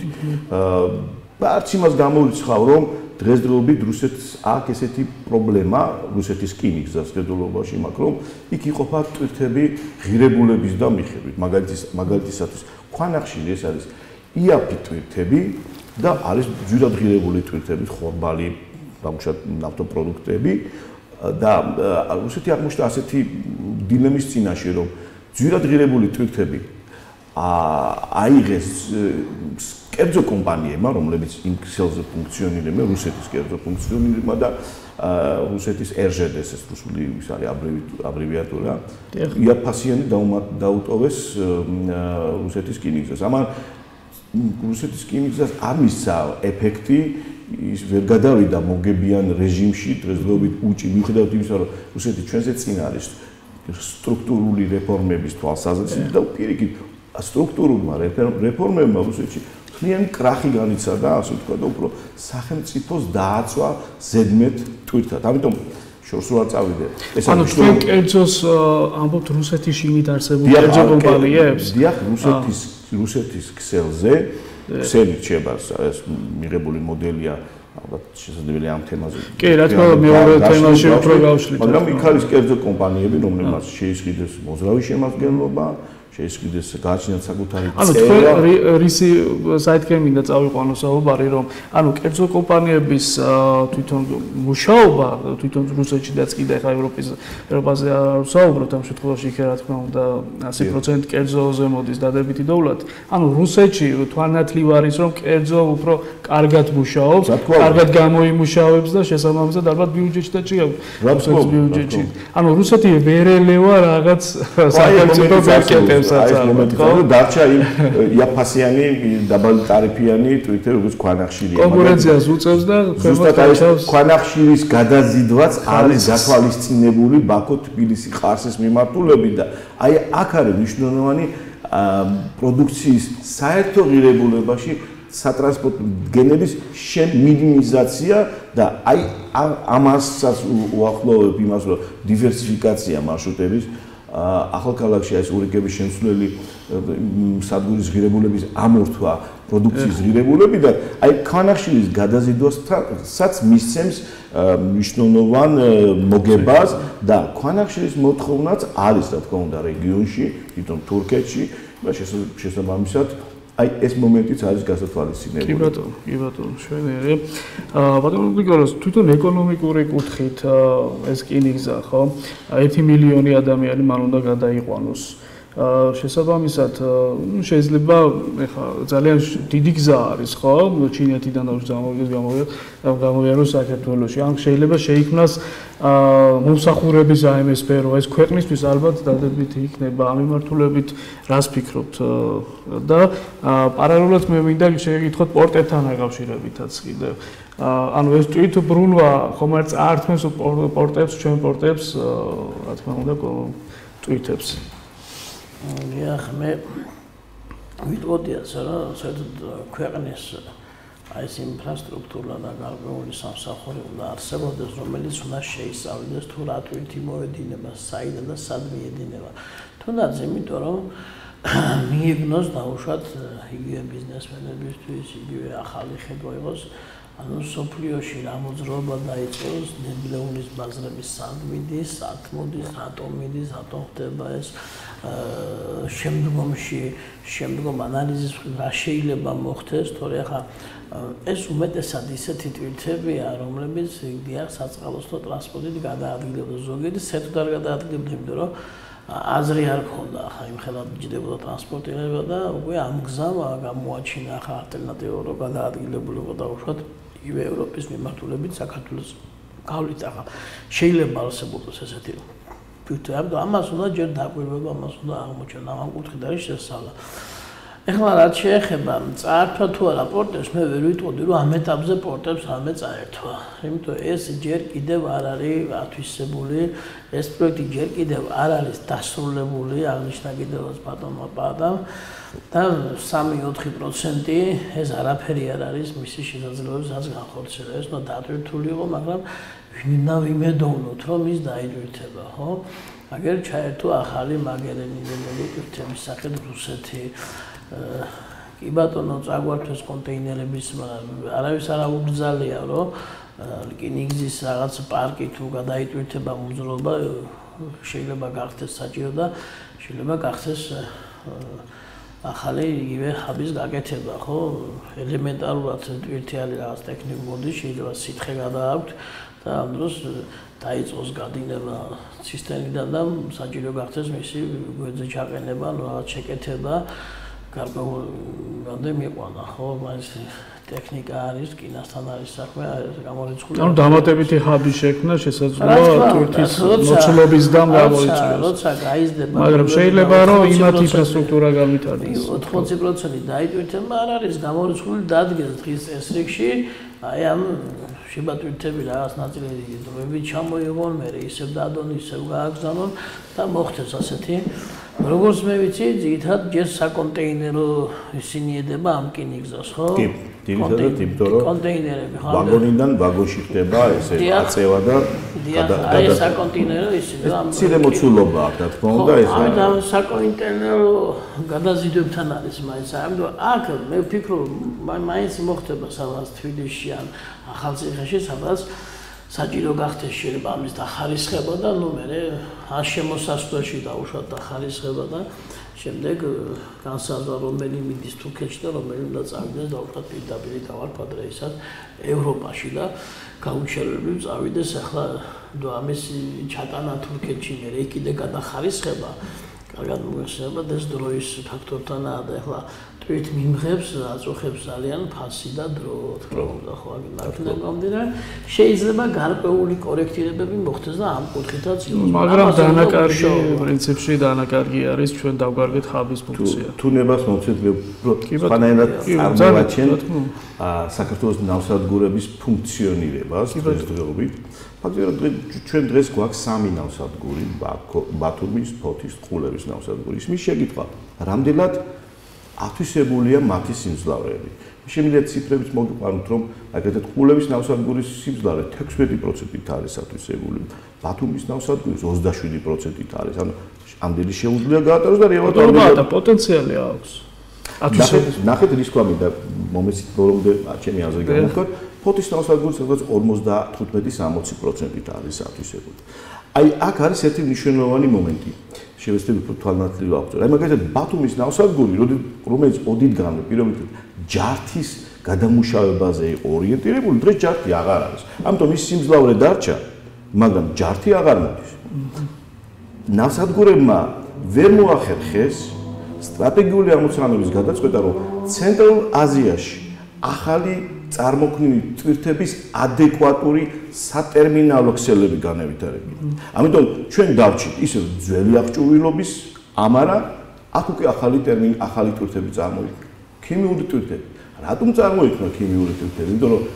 აა არც იმას გამორიცხავ, რომ დღესდღეობით რუსეთს აქვს ესეთი პრობლემა, რუსეთის რკინიგზას დედულობაში, მაგრამ იქ იყოფა ტვირთები ღირებულების და მიხებით. მაგალითის მაგალითისათვის ქვანახშირი ეს არის იაფი ტვირთები და არის ძვირად ღირებული ტვირთები, ხორბალი, ბავშვად ნავთობპროდუქტები და რუსეთი აღმოჩნდა ასეთი დილემის წინაშე, რომ ძვირად ღირებული ტვირთები აიღეს კერძო კომპანიებმა, რომლებიც იმ ქსელზე ფუნქციონირებენ, რუსეთის კერძო ფუნქციონირებმა და რუსეთის er zhd ეს რუსული ის არის აბრევიატურა, იაფასიანი დაუტოვეს რუსეთის რკინიგზას. ამან რუსეთის რკინიგზას არ მისცა ეფექტი, ის ვერ გადავიდა მოგებიან რეჟიმში, დღესდღეობით უჭი, მიუხედავად იმისა, რომ რუსეთი ჩვენზე წინ არის სტრუქტურული რეფორმების თვალსაზრისით და პირიქით სტრუქტურულმა რეფორმებმა რუსეთში ხნიანი კრახი განიცადა, ასე ვთქვა და უფრო სახელმწიფოს დააცვა ზედმეტ ტვირთად. ამიტომ შორს არ წავიდე. ეს ანუ ჩვენ კერძოს ამბობთ რუსეთის შიგნით არსებულ კერძო კომპანიებს? დიახ, რუსეთის რუსეთის ქსელზე, ქსელი რჩება ეს მიღებული მოდელია, ალბათ შესაძლებელია ამ თემაზე. კი, რა თქმა უნდა, მეორე თემაში უფრო გავშლით. მაგრამ იქ არის კერძო კომპანიები, რომლებმაც შეისყიდეს მოძრავი შემადგენლობა, შეისყიდეს გააჩინათ საკუთარი ანუ თქვენ რისი საითქენ მინდა წავიყვანო საუბარი რომ ანუ კერძო კომპანიების თვითონ მუშაობა თვითონ რუსეთშიდაც კიდე ხა ევროპის ევროპაზე საუბრობთ ამ შემთხვევაში იქ რა თქმა უნდა ასი პროცენტი კერძოზე მოდის დადებითი დოვლად ანუ რუსეთში თვალნათლივ არის რომ კერძო უფრო კარგად მუშაობს კარგად გამოიმუშავებს და შესაბამისად ალბათ ბიუჯეტში და ჭიავს ბიუჯეტში ანუ რუსეთი ვერ ელევა რაღაც სახელმწიფო ბანკებს აი მომენტი რომ დარჩა იმ იაფასიანი დაბალი ტარიფიანი Twitter როგორც ქვანახშირია კონკურენციას უწევს და ზუსტად აი ქვანახშირის გადაზიდვაც არის გათვალისწინებული ბაქო-თბილისი ყარსის მიმართულებით და აი აქ არის მნიშვნელოვანი პროდუქციის საერთო ღირებულებაში სატრანსპორტო გენების მინიმიზაცია და აი ამასაც უახლოვებ იმას რომ დივერსიფიკაცია მარშრუტების ახალქალაქში ეს ურიგების შემცვლელი სადგურის ღირებულების ამორთვა პროდუქციის ღირებულები და აი ქვანახშირის გადაზიდვასაც მისცემს მნიშვნელოვან მოგებას და ქვანახშირის მოთხოვნაც არის რა თქმა უნდა რეგიონში თვითონ თურქეთში და შესაბამისად აი ეს მომენტიც არის გასათვალისწინებელი. კი ბატონო, კი ბატონო, შვენიერი. აა ბატონო გიგოროს თვითონ ეკონომიკური კუთხით ეს რკინიგზა ხო? ერთი მილიონი ადამიანი მან უნდა გადაიყვანოს. აა შესაბამისად შეიძლება ეხა ძალიან დიდი გზა არის ხო? ჩინეთიდან გამოვიდეს გამოვიაროს საქართველოში. ან შეიძლება შეიქმნას აა მომსახურების აი ეს სფერო, ეს ქვეყნისთვის ალბათ დადებითი იქნება ამ მიმართულებით რას ფიქრობთ და პარალელურად მე მინდა შეგეკითხოთ პორტებთან აკავშირებითაც კიდევ. ანუ ეს თვით ბრუნვა ხომ არ წაართმევს პორტებს, ჩვენ პორტებს, რა თქმა უნდა, თვითებს. დიახ, მე ვიტყოდია რა, საერთოდ ქვეყნის აი ეს ინფრასტრუქტურა და გარკვეული სამსახური უნდა არსებობდეს, რომელიც უნდა შეისწავლდეს თუ რა თვითი მოედინება, საიდან და სად მიედინება. თუნდაც იმიტომ რომ მიიგნოს დაუშვათ იგივე ბიზნესმენებისთვის, იგივე ახალი ხედვა იყოს, ანუ სოფლიოში რა მოძრაობა დაიწყოს, ნებლეულის ბაზრების სად მიდის, სად მოდის, რატომ მიდის, რატომ ხდება ეს შემდგომში, შემდგომ ანალიზის რა შეიძლება მოხდეს, თორე ახლა ეს უმეტესად ისეთი ტვირთებია, რომლებიც იდეა საწყალოსნო ტრანსპორტით გადაადგილებდა ზოგიერთი საერთოდ არ გადაადგილებდა, იმიტომ რომ აზრი არ ქონდა, ახლა იმხელად ჯდებოდა ტრანსპორტირება და უკვე ამ გზამ გამოაჩინა ახლა ალტერნატივა რომ გადაადგილებულიყო დაუშვათ იგივე ევროპის მიმართულებით საქართველოს გავლით ახლა შეიძლება არსებობდეს ესეთი თვითონ ამას უნდა ჯერ დაკვირვება, ამას უნდა აღმოჩენა, ამ კუთხით არის შესწავლა. ეხლა რაც შეეხება წაართვა თუ არა პორტებს, მე ვერ ვიტყოდი რომ ამ ეტაპზე პორტებს რამე წაერთვა. იმიტომ ეს ჯერ კიდევ არ არის ათვისებული, ეს პროექტი ჯერ კიდევ არ არის დასრულებული, აღნიშნა კიდევაც ბატონმა პაატამ და სამი ოთხი პროცენტი ეს არაფერი არ არის მისი შესაძლებლობებსაც განხორციელება. ეს უნდა დატვირთული იყო, მაგრამ ვინდა ვიმედოვნოთ რომ ის დაიდვირთება, ხო? აგერ ჩაერთო ახალი მაგერენიდებელი ტვირთების სახით რუსეთი კი ბატონო წაგვართვეს კონტეინერების არავის არ აუგზალია რომ რკინიგზის რაღაც პარკი თუ გადაიტვირთება მოძრაობა შეიძლება გახდეს საჭირო და შეიძლება გახდეს ახალი იგივე ჰაბის გაკეთება ხო ელემენტარულად ტვირთიანი რაღაც ტექნიკა მოდის შეიძლება სითხე გადააქვთ და ამ დროს დაიწყოს გადინება ცისტერნიდან და საჭირო გახდეს მისი გვერდზე ჩაყენება რაღაც შეკეთება გარკვეული მიყვანა ხო მას ტექნიკა არის კინასთან არის საქმე გამორიცხული ანუ დამატებითი ჰაბი შექმნა შესაძლოა თურქეთის მოცულობის დამ გამოიწვიოს როცა გაიზრდება მაგრამ შეიძლება რომ იმათ ინფრასტრუქტურა განვითარდეს ოთხმოცი პროცენტი დაიტვირთება არ არის გამორიცხული დადგეს დღის წესრიგში აი ამ შებატვირთები რაღაც ნაწილი დროებით ჩამოიღონ მე ისევ დადონ ისევ გააგზავნონ და მოხდეს ასეთი როგორც მე ვიცი ძირითადად ჯერ საკონტეინერო ისინი ედება ამ რკინიგზას ხო კი ძირითადად იმიტომ რომ კონტეინერები ხო ვაგონიდან ვაგონში ხდება ესე აწევა და აი საკონტეინერო ისინი რა მცირე მოცულობა აქვს რა თქმა უნდა ეს აი და საკონტეინერო გადაზიდვებთან არის მაინც ამიტომ აქ მე ვფიქრობ მაინც მოხდება სადღაც თბილისში ან ახალციხეში სადღაც საჭირო გახდეს შეიძლება ამის დახარისხება და ნუ მე ამ შემოსასვლელში დაუშვათ დახარისხება და შემდეგ განსაზღვრა რომელი მიდის თურქეთში და რომელი უნდა წავიდეს დაუშვათ პირდაპირ დავარქვათ რეისად ევროპაში და გაუჩერებლივ წავიდეს ახლა ამის ჩატანა თურქეთში მე კიდე გადახარისხება კარგად მოიხსნება და ეს დროის ფაქტორთანაა და ახლა თვით მიმღებს აწუხებს ძალიან ფასი და დრო თქო და ხო აქედან გამომდინარე შეიძლება გარკვეული კორექტირებები მოხდეს და ამ კუთხითაც იყოს მაგრამ დანაკარგი პრინციპში დანაკარგი არის ჩვენ დავგარგეთ ხაბის ფუნქცია თუ ნებას მოცეთ სხვანაირად წარმოვაჩენ საქართველოს ნავსადგურების ფუნქციონირებას დღესდღეობით ფაქტობრივად ჩვენ დღეს გვაქვს სამი ნავსადგური ბათუმის, ფოთის, ყულევის ნავსადგური ისმის შეკითხვა რამდენად ათვისებულია მათი სიმძლავრეები. შემიძლია ციფრებით მოგიყვანოთ, რომ აგრეთვე ყულევის ნავსადგურის სიმძლავრე თექვსმეტი პროცენტით არის ათვისებული, ბათუმის ნავსადგურის ოცდაშვიდი პროცენტით არის. ანუ ამდენი შეუძლია გაატაროს და რეალურად და პოტენციალი აქვს. ათვისების ნახეთ რის ქვამი და მომეცით ბოლომდე ჩემი აზრი გამოვთქვათ, ფოთის ნავსადგურის სადაც ორმოცდათხუთმეტი სამოცი პროცენტით არის ათვისებული. აი აქ არის ერთი მნიშვნელოვანი მომენტი. შევეცდები თვალნათლივ ავწერ. აი მაგალითად ბათუმის ნავსადგური, რომელიც ოდითგანვე პირობითად ჯართის გადამუშავებაზე იყო ორიენტირებული, დღეს ჯართი აღარ არის. ამიტომ ის სიმძლავრე დარჩა, მაგრამ ჯართი აღარ მოდის. ნავსადგურებმა ვერ მოახერხეს სტრატეგიული ამოცანების გადაწყვეტა, რომ ცენტრალურ აზიაში ახალი წარმოქმნილი ტვირთების ადეკვატური სატერმინალო ქსელები განევითარებინა. ამიტომ ჩვენ დავჭით ისე ძველი აღჭურვილობის ამარა, აქ უკვე ახალი ტერმინი, ახალი ტვირთები წარმოიქმნა. ქიმიური ტვირთები. რატომ წარმოიქმნა ქიმიური ტვირთები? იმიტომ რომ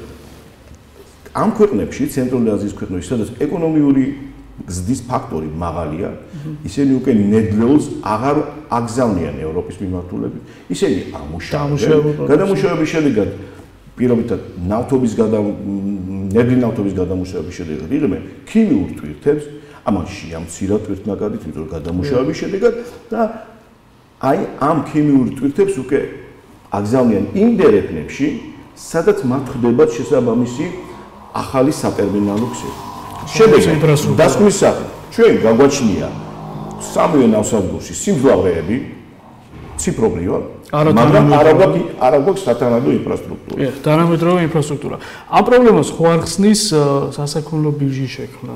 ამ ქვეყნებში, ცენტრალური აზიის ქვეყნებში, სადაც ეკონომიური გზდის ფაქტორი მაღალია, ისინი უკვე ნედლეულს აღარ აგზავნიან ევროპის მიმართულებით. ისინი ამუშავებენ. გადამუშავების შედეგად პირობითად ნავთობის ნედლი ნავთობის გადამუშავების შედეგად იღებენ ქიმიურ ტვირთებს, ამან შეამცირა ტვირთნაკადით, იმიტომ რომ გადამუშავების შედეგად და აი ამ ქიმიურ ტვირთებს უკვე აგზავნიან იმ დერეფნებში, სადაც მათ ხდებათ შესაბამისი ახალი სატერმინალო ქსელი. შედეგად დასკვნის სახით ჩვენ გაგვაჩნია სამივე ნავსადგურში სიმძლავრეები ციფრობრივად მაგრამ არ აქვს სათანადო ინფრასტრუქტურა. ეხ, თანამედროვე ინფრასტრუქტურა. ამ პრობლემას ხო არ ხსნის სასაქონლო ბირჟი შექმნა?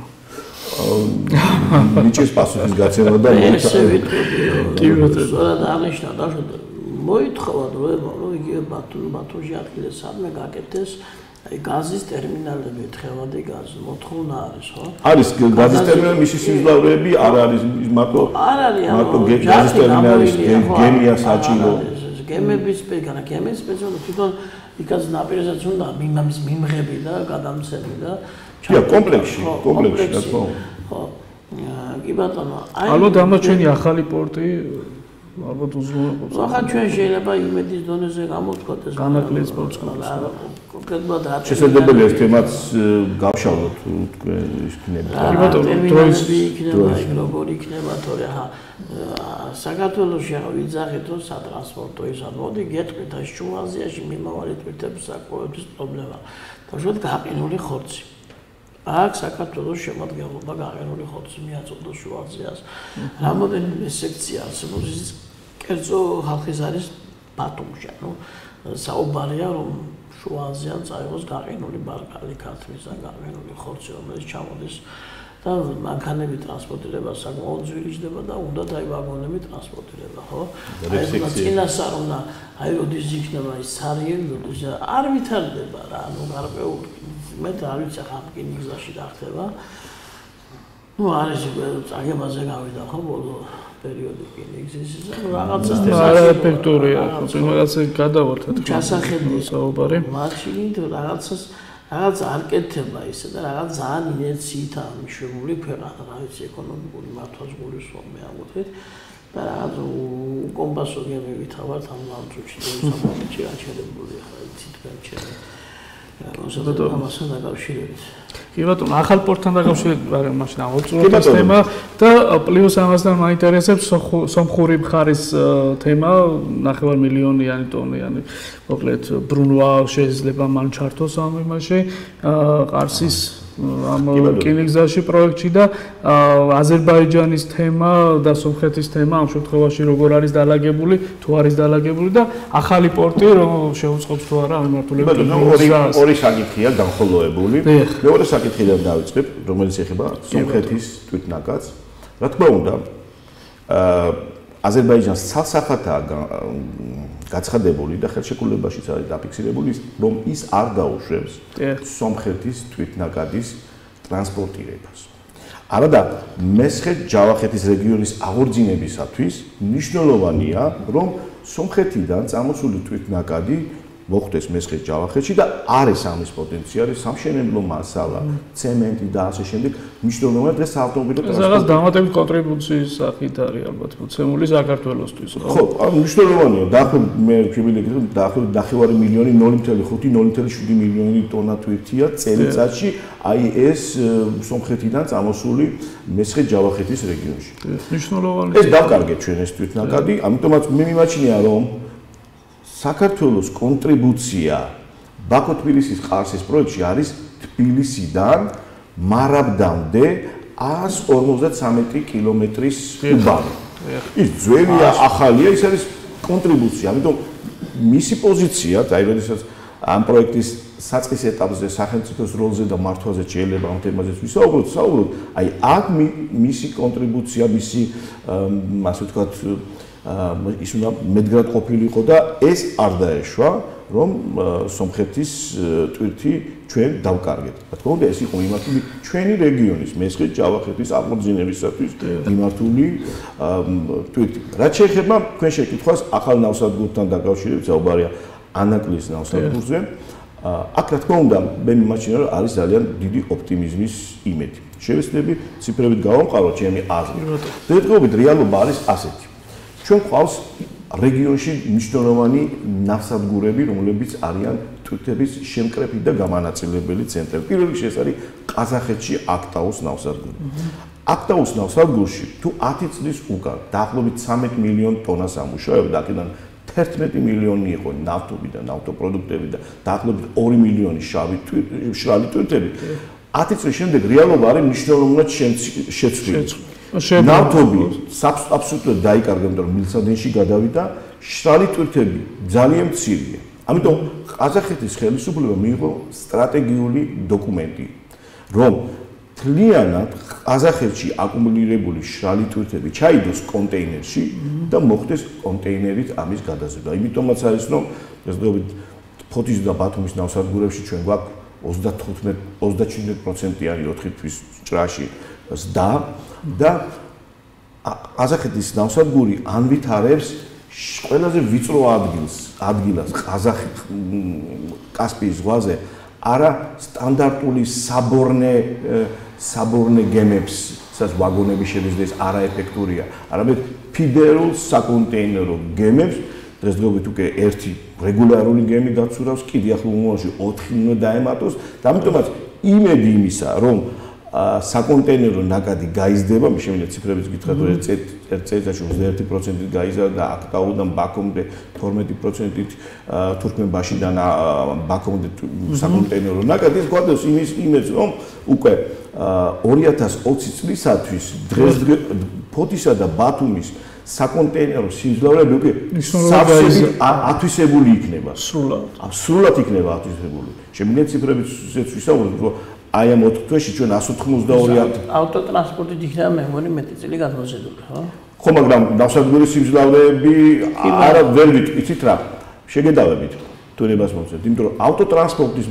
მიჩეს პასუხის გაცემა და ესე ვიტყოდი. სწორად აღნიშნა და მოითხოვა რომ იგივე ბათუმში ადგილას სადმე გაკეთდეს აი გაზის ტერმინალები, თხევადი გაზი, მოთხოვნა არის, ხო? არის გაზის ტერმინალი, მისი სიმძლავრეები არ არის მარტო არ არის, მარტო გაზის ტერმინალის გემია საჭირო. გემების სპეციფიკა, გემების სპეციფიკა თვითონ იქაც ნაპირებსაც უნდა მიმამის მიმღები და გადამცემი და ჩა კომპლექსში, კომპლექსში რა თქმა უნდა. ხო. კი ბატონო, აი ალბათ ამაჩვენი ახალი პორტი ალბათ უზრუნველყოფს. ახლა ჩვენ შეიძლება იმედის დონეზე გამოვთქვათ ეს განაკლეს პორტს. კონკრეტულად რა შესაძლებელია ეს თემაც გავშალოთ თქვენ იქნება. კი ბატონო, დროის იქნება, როგორ იქნება თორე ახლა საქართველოში ახლა ვიძახეთო სატრანსპორტო ისა მოდი გეტყვით აი შუა აზიაში მიმავალი ტვირთების საკუთრების პრობლემა. თავშოთ გაყინული ხორცი. აქ საქართველოს შემადგენლობა გაყინული ხორცი მიაწოდო შუა აზიას. რამოდენიმე სექცია არსებობს ის კერძო ხალხის არის ბათუმში. ანუ საუბარია რომ შუა აზიამ წაიღოს გაყინული ბარკალი ქართლის და გაყინული ხორცი რომელიც ჩამოდის და მანქანები ტრანსპორტირება საკმაოდ ძვირიჭდება და უნდა დაი ვაგონები ტრანსპორტირება, ხო? აი წინასწარ უნდა აი როდის იქნება ის სარიელი, როდის არ ვითარდება რა, ანუ გარკვეული მე არ ვიცი ახლა რკინი გზაში რა ხდება. ნუ არის წაგებაზე გავიდა ხო ბოლო პერიოდი რკინი გზის და რაღაცა ეფექტურია, რაღაცა გადავარდეთ ჩასახედი საუბარი. მაშინ თუ რაღაცას რაღაც არ კეთება ისე და რაღაც ძალიან ინერციითაა მიშვებული ქვეყანა, რა ვიცი ეკონომიკური მართვას გულისხმობ მე ამოთვით და რაღაც უკომბასო გემივით ავართ ამ ლანჩუჩი და სამომენტში აჩერებული ხა იცი თქვენ ჩემი მოსადო ამასთან დაკავშირებით. კი ბატონო, ახალ პორტთან დაკავშირებით მაგრამ მაშინ ავუწუროთ ეს თემა და პლუს ამასთან მაინტერესებს სომხური მხარის თემა, ნახევარ მილიონიანი ტონიანი მოკლედ ბრუნვა შეიძლება მან ჩართოს ამ იმაში, ყარსის ამ რკინიგზაში პროექტში და აზერბაიჯანის თემა და სომხეთის თემა ამ შემთხვევაში როგორ არის დალაგებული, თუ არის დალაგებული და ახალი პორტი რომ შეუწყობს თუ არა ამ მიმართულებით. ორი ორი საკითხია განხოლოებული. მეორე საკითხიდან დავიწყებ, რომელიც ეხება სომხეთის თვითნაკადს. რა თქმა უნდა, აზერბაიჯანს ცალსახადაა გაცხადებული და ხელშეკრულებაშიც არის დაფიქსირებული, რომ ის არ დაუშვებს სომხეთის თვითნაკადის ტრანსპორტირებას. არადა მესხეთ-ჯავახეთის რეგიონის აღორძინებისათვის მნიშვნელოვანია, რომ სომხეთიდან წამოსული თვითნაკადი მოხდეს მესხეთ-ჯავახეთში და არის ამის პოტენციალი, სამშენებლო მასალა, ცემენტი და ასე შემდეგ. მნიშვნელოვანია დღეს საავტომობილო ტრანსპორტი. ეს რაღაც დამატებით კონტრიბუციის სახით არის ალბათ მოცემული საქართველოსთვის. ხო, მნიშვნელოვანია. დაახლოებით მე ვიმილიქე, დაახლოებით ნახევარი მილიონი, ნული ათეული ხუთი, ნული ათეული შვიდი მილიონი ტონა თვითია წელიწადში, აი ეს სომხეთიდან წამოსული მესხეთ-ჯავახეთის რეგიონში. მნიშვნელოვანია. ეს დავკარგეთ ჩვენ ეს თვითნაკადი, ამიტომაც მე მიმაჩნია, რომ საქართველოს კონტრიბუცია ბაქო-თბილისის ყარსის პროექტში არის თბილისიდან მარაბდამდე ას ორმოცდათვრამეტი კილომეტრის უბანი. ის ძველია, ახალია, ის არის კონტრიბუცია. ამიტომ მისი პოზიცია, აი როდესაც ამ პროექტის საწყის ეტაპზე სახელმწიფოს როლზე და მართვაზე შეიძლება ამ თემაზეც ვისაუბროთ, საუბრობთ, აი აქ მისი კონტრიბუცია, მისი ასე ვთქვათ ის უნდა მედგრად ყოფილიყო და ეს არ დაეშვა, რომ სომხეთის ტვირთი ჩვენ დავკარგეთ. რა თქმა უნდა, ეს იყო მიმართული ჩვენი რეგიონის მესხეთ-ჯავახეთის აღორძინებისათვის მიმართული ტვირთი. რაც შეეხება თქვენ შეკითხვას ახალ ნავსადგურთან დაკავშირებით, საუბარია ანაკლის ნავსადგურზე. აქ რა თქმა უნდა, მე მიმაჩნია, რომ არის ძალიან დიდი ოპტიმიზმის იმედი. შევეცდები ციფრებით გავამყაროთ ჩემი აზრი. დღესდღეობით რეალობა არის ასეთი. ჩვენ ყავს რეგიონში მნიშვნელოვანი ნავსადგურები, რომლებიც არიან თვითების შემკრეფი და გამანაწილებელი ცენტრები. პირველ რიგში ეს არის ყაზახეთში აქტაუს ნავსადგური. აქტაუს ნავსადგურში თუ ათი წლის უკან დაახლოებით ცამეტი მილიონი ტონას ამუშავებდა, აქედან თერთმეტი მილიონი იყო ნავთობი და ნავთობპროდუქტები და დაახლოებით ორი მილიონი შავი მშრალი თვითები. ათი წლის შემდეგ რეალობა არის მნიშვნელოვნად შეცვლილი. ნავთობი აბსოლუტურად დაიკარგა, იმიტომ რომ მილსადენში გადავიდა, შრალი თვითები ძალიან მცირეა. ამიტომ ყაზახეთის ხელისუფლებამ მიიღო სტრატეგიული დოკუმენტი, რომ თლიანად ყაზახეთში აკუმულირებული შრალი თვითები ჩაიდოს კონტეინერში და მოხდეს კონტეინერით ამის გადაზრდა. იმიტომაც არის, რომ დღესდღეობით ფოთის და ბათუმის ნავსადგურებში ჩვენ გვაქვს ოცდათხუთმეტი ოცდაჩვიდმეტი პროცენტი არის ოთხი თვის ჭრაში ზრდა და ყაზახეთის ნავსადგური ანვითარებს ყველაზე ვიწრო ადგილს, ადგილას ყაზახ კასპიის ზღვაზე არა სტანდარტული საბორნე საბორნე გემებს, სადაც ვაგონები შემიძლია, არაეფექტურია, არამედ ფიდერულ საკონტეინერო გემებს. დღესდღეობით უკვე ერთი რეგულარული გემი დაცურავს, კიდე ახლო მომავალში ოთხი უნდა დაემატოს და ამიტომაც იმედი იმისა, რომ საკონტეინერო ნაკადი გაიზრდება, მე შემიძლია ციფრებიც გითხრათ, რომ ერთ წელიწადში ოცდაერთი პროცენტით გაიზარდა და აქტაუდან ბაქომდე თორმეტი პროცენტით, თურქმენბაშიდან ბაქომდე საკონტეინერო ნაკადი ეს გვადოს იმის იმედს, რომ უკვე ორი ათას ოცი წლისათვის დღესდღე ფოთისა და ბათუმის საკონტეინერო სიმძლავრეები უკვე სავსებით ათვისებული იქნება. სრულად. სრულად იქნება ათვისებული. შემიძლია ციფრებიც ვისაუბროთ, რომ აი ამ ოთხ თვეში ჩვენ εκατს ოთხმოცდაორი ავტოტრანსპორტით იქნება მე მგონი მეტი წელი განმავლობელი, ხო? ხო, მაგრამ ნავსადგურის სიმძლავრეები არა ვერ ვიტყვით რა. შეგედავებით თუნებას მოვცეთ, იმიტომ რომ ავტოტრანსპორტის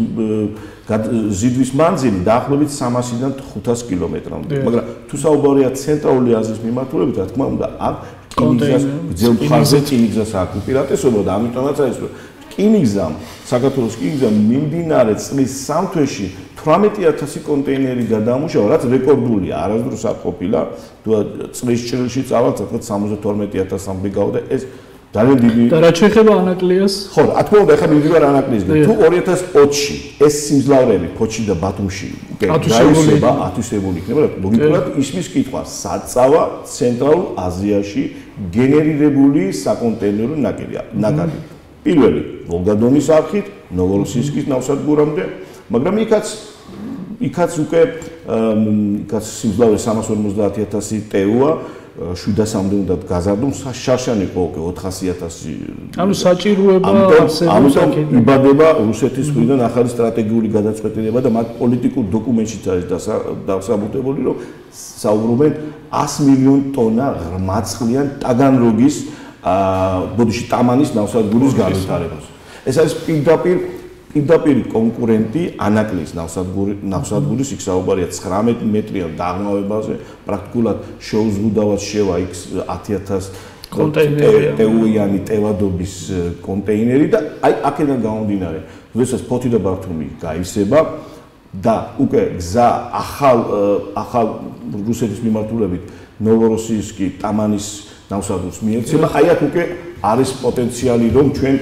ზიდვის მანძილი დაახლოებით სამასიდან ხუთას კილომეტრამდე. მაგრამ თუ საუბარია ცენტრალური აზიის მიმართულებით, რა თქმა უნდა, აქ რკინიგზას გრძელ მხარზე რკინიგზას აქვს უპირატესობა და ამიტომაც არის რომ რკინიგზამ, საქართველოს რკინიგზამ მიმდინარე წლის სამ თვეში თვრამეტი ათასი კონტეინერი გადაამუშავა, რაც რეკორდულია, არასდროს არ ყოფილა. თუ წლის ჭრილში წავალთ, თქვათ სამოცდათორმეტი ათასამდე გავდა, ეს ძალიან დიდი და რაც შეეხება ანაკლიას? ხო, რა თქმა უნდა, ეხლა მივიდივარ ანაკლიისგან. თუ ორი ათას ოცში ეს სიმძლავრეები ფოთში და ბათუმში უკვე გაიზრდება, ათვისებული იქნება, ლოგიკურად ისმის კითხვა, სად წავა ცენტრალურ აზიაში გენერირებული საკონტეინერო ნაკადი. პირველი ვოლგადონის არხით, ნოვოროსიისკის ნავსადგურამდე, მაგრამ იქაც იქაც უკვე იქაც სიმძლავრე სამას ორმოცდაათი ათასი ტეუა შვიდასამდე უნდა გაზარდონ შარშანი იყო უკვე ოთხასი ათასი ანუ საჭიროება ამიტომ იბადება რუსეთის მხრიდან ახალი სტრატეგიული გადაწყვეტილება და მათ პოლიტიკურ დოკუმენტშიც არის დასაბუთებული რომ საუბრობენ ას მილიონი ტონა ღრმაწყლიან ტაგანროგის ბოდიში ტამანის ნავსადგურის განვითარებას ეს არის პირდაპირ პირდაპირ კონკურენტი ანაკლის ნავსადგურის იქ საუბარია ცხრამეტი მეტრიან დაღმავებაზე პრაქტიკულად შეუზღუდავად შევა იქ ათი ათასი ტეუიანი ტევადობის კონტეინერი და აი აქედან გამომდინარე როდესაც ფოთი და ბართუმი გაივსება და უკვე გზა ახალ ახალ რუსეთის მიმართულებით ნოვოროსიისკი ტამანის ნავსადგურს მიეცემა აი აქ უკვე არის პოტენციალი რომ ჩვენ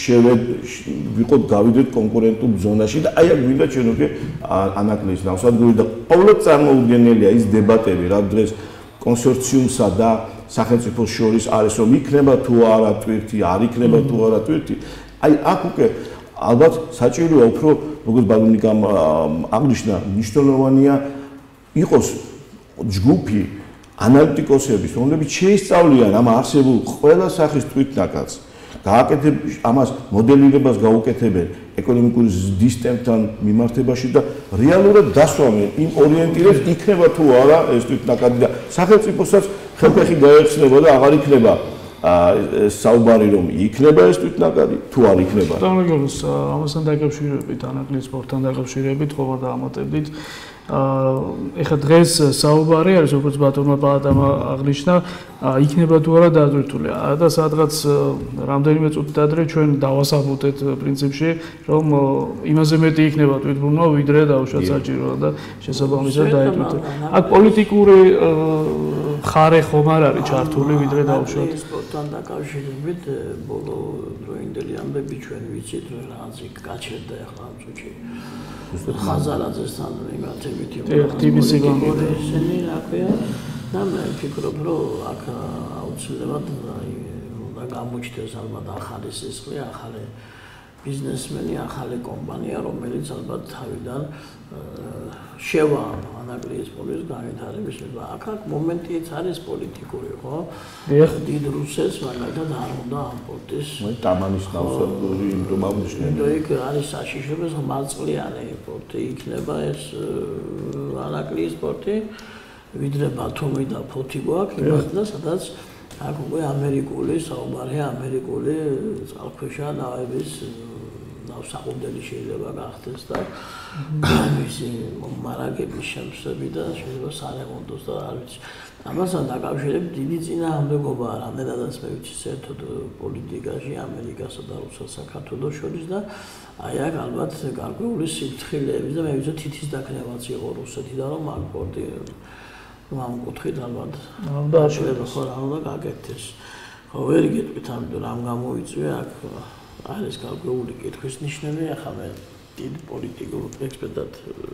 ვიყოთ გავიდეთ კონკურენტულ ზონაში და აი აქ გვინდა ჩვენ უკვე ანაკლის ნავსადგური და ყოველდღე წარმოუდგენელია ის დებატები რა დღეს კონსორციუმსა და სახელმწიფოს შორის არის რომ იქნება თუ არა ტვირთი არ იქნება თუ არა ტვირთი აი აქ უკვე ალბათ საჭიროა უფრო როგორც ბაგუნიკამ აღნიშნა მნიშვნელოვანია იყოს ჯგუფი ანალიტიკოსების, რომლებიც შეისწავლიან ამ არსებულ ყველა სახის თვითნაკადს, გააკეთებ ამას მოდელირებას გაუკეთებენ ეკონომიკური ზრდის ტემპთან მიმართებაში და რეალურად დასვამენ იმ ორიენტირებს იქნება თუ არა ეს თვითნაკადი და სახელმწიფოსაც ხელფეხი გაეხსნება და აღარ იქნება საუბარი რომ იქნება ეს თვითნაკადი თუ არ იქნება. თანაგონს ამასთან დაკავშირებით, ანაკლის სპორტთან დაკავშირებით ხوار დაამატებდით ეხლა დღეს საუბარი არის როგორც ბატონმა პალატამ აღნიშნა იქნება თუ არა დატვირთული და სადღაც რამდენიმე წუთით ადრე ჩვენ დავასაბუთეთ პრინციპში რომ იმაზე მეტი იქნება თვითმფრინავა ვიდრე დაუშვათ საჭიროა და შესაბამისად დაეტვირთეთ აქ პოლიტიკური ხარე ხომ არ არის ჩართული ვიდრე დაუშვათ სპორტთან დაკავშირებით ბოლო დროინდელი ამბები ჩვენ ვიცით რომ რაღაც გაჩერდა ახლა ამ წუთში ხაზარაძესთან მიმართებით ტიპისი გამოდე ისინი აქვეა და მე ვფიქრობ რომ აქ აუცილებლად უნდა გამოჩნდეს ალბათ ახალი სისხლი ახალი ბიზნესმენი ახალი კომპანია რომელიც ალბათ თავიდან შევა ანაკლის პოლის განვითარების და აქ აქ მომენტიც არის პოლიტიკური ხო დიდ რუსეთს მაგალითად არ უნდა ამ პორტის ტამანის ნავსადგური იმიტომ აღნიშნე და იქ არის საშიშროების მარწყლიანი პორტი იქნება ეს ანაკლის პორტი ვიდრე ბათუმი და ფოთი გვაქვს იმასდა სადაც აქ უკვე ამერიკული საუბარია ამერიკული წყალქვეშა ნავების ნავსაყუდელი შეიძლება გახდეს და მისი მარაგების შემსები და შეიძლება სარემონტოს და არ ვიცი ამასთან დაკავშირებით დიდი წინააღმდეგობა რამდენადაც მე ვიცი საერთოდ პოლიტიკაში ამერიკასა და რუსეთს საქართველოს შორის და აი აქ ალბათ გარკვეული სიფრთხილეების და მე ვიცი თითის დაქნევაც იყო რუსეთიდან რომ ამ პორტი ამ კუთხით ალბათ და შეიძლება ხო რა უნდა გაკეთდეს ხო ვერ გეტყვით ამიტომ რამ გამოიწვია აქ არის გარკვეული კითხვის ნიშნები ახლა მე დიდ პოლიტიკურ ექსპერტად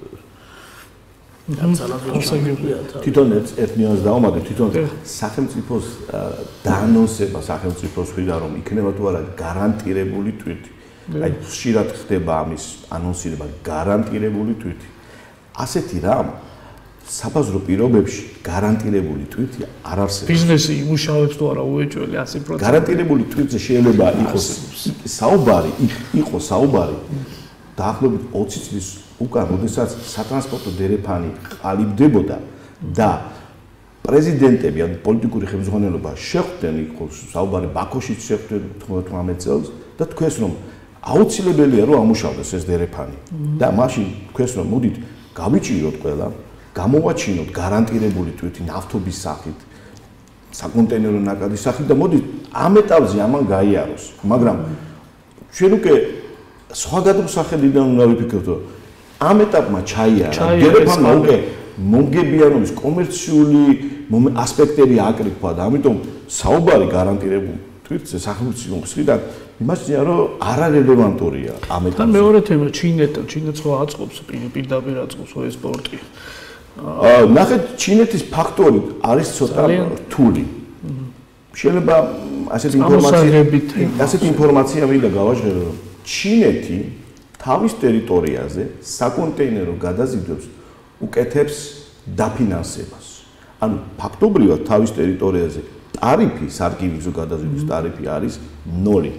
თვითონ ერთ ნიუანსს დავამატე თვითონ სახელმწიფოს დაანონსება სახელმწიფოს მხრიდან რომ იქნება თუ არა გარანტირებული თვითი აი ხშირად ხდება ამის ანონსირება გარანტირებული თვითი ასეთი რამ საბაზრო პირობებში გარანტირებული თვითი არ არსებობს. ბიზნესი იმუშავებს თუ არა უეჭველი ათი პროცენტი. გარანტირებული თვითზე შეიძლება იყოს საუბარი, იყოს საუბარი დაახლოებით ოცი წლის უკან, როდესაც სატრანსპორტო დერეფანი ყალიბდებოდა და პრეზიდენტები ან პოლიტიკური ხელმძღვანელობა შეხვდნენ იყოს საუბარი ბაქოშიც შეხვდნენ თორმეტ წელს და თქვენს რომ აუცილებელია რომ ამუშავდეს ეს დერეფანი და მაშინ თქვენს რომ მოდით გავიჭიროთ ყველა გამოვაჩინოთ გარანტირებული თვითი ნავთობის სახით, საკონტეინერო ნაკადის სახით და მოდით ამ ეტაპზე ამან გაიაროს. მაგრამ ჩვენ უკვე სხვა გადმოსახედიდან უნდა ვიფიქროთ, რომ ამ ეტაპმა ჩაიარა დერეფანმა უკვე მომგებიანობის კომერციული ასპექტები აკრიფა და ამიტომ საუბარი გარანტირებული თვითზე სახელმწიფოს მხრიდან იმასია რომ არარელევანტურია ამ ეტაპზე. და მეორე თემა ჩინეთ, ჩინეთს ხო აწყობს პირდაპირ აწყობს ხო ეს სპორტი. აა ნახეთ ჩინეთის ფაქტორი არის ცოტა რთული. შეიძლება ასეთი ინფორმაცია ასეთი ინფორმაცია მინდა გავაჟღერო რომ ჩინეთი თავის ტერიტორიაზე საკონტეინერო გადაზიდვებს უკეთებს დაფინანსებას. ანუ ფაქტობრივად თავის ტერიტორიაზე ტარიფი, სარკინიგზო გადაზიდვის ტარიფი არის ნული.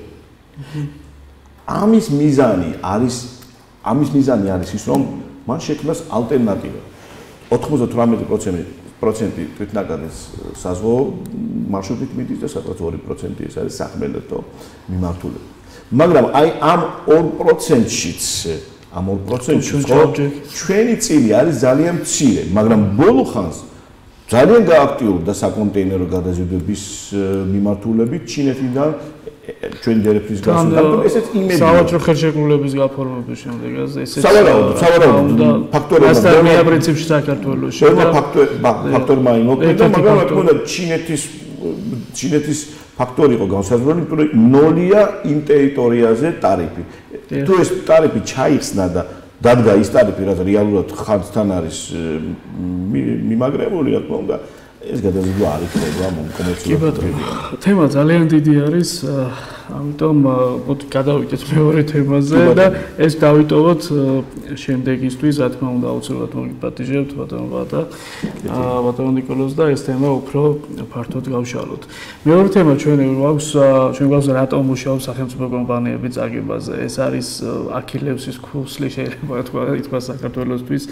ამის მიზანი არის ამის მიზანი არის ის, რომ მან შექმნას ალტერნატივა. ოთხმოცდათვრამეტი პროცენტი თვითნაკადის საზღვაო მარშრუტით მიდის და სადღაც ორი პროცენტი ეს არის სახმელეთო მიმართულებით. მაგრამ აი ამ ორ პროცენტშიც ამ ორ პროცენტში ჩვენი წილი არის ძალიან მცირე, მაგრამ ბოლო ხანს ძალიან გააქტიურდა საკონტეინერო გადაზიდვების მიმართულებით ჩინეთიდან ჩვენ დერეფრის გასვლა და ესეც იმედია სავაჭრო ხელშეკრულების გაფორმების შემდეგ ესეც სავარაუდოდ სავარაუდოდ ფაქტორებია ასწავლია პრინციპში საქართველოში და ფაქტორმა იმოქმედა მაგრამ რა თქმა უნდა ჩინეთის ჩინეთის ფაქტორი იყო განსაზღვრული იმიტომ რომ ნოლია იმ ტერიტორიაზე ტარიფი თუ ეს ტარიფი ჩაიხსნა და დადგა ის ტარიფი რაც რეალურად ხანძთან არის მიმაგრებული რა თქმა უნდა ეს გადაზიდვა არ იქნება კომერციულად. თემა ძალიან დიდი არის, ამიტომ მოდი გადავიდეთ მეორე თემაზე და ეს დავიტოვოთ შემდეგისთვის, რა თქმა უნდა, აუცილებლად მოგიპატიჟებთ ბატონობა და ბატონ ნიკოლოზ და ეს თემა უფრო ფართოდ გავშალოთ. მეორე თემა ჩვენი გვაქვს, ჩვენ გვაქვს რატომ მუშაობს სახელმწიფო კომპანიები წაგებაზე. ეს არის აქილევსის ქუსლი შეიძლება თქვა საქართველოსთვის.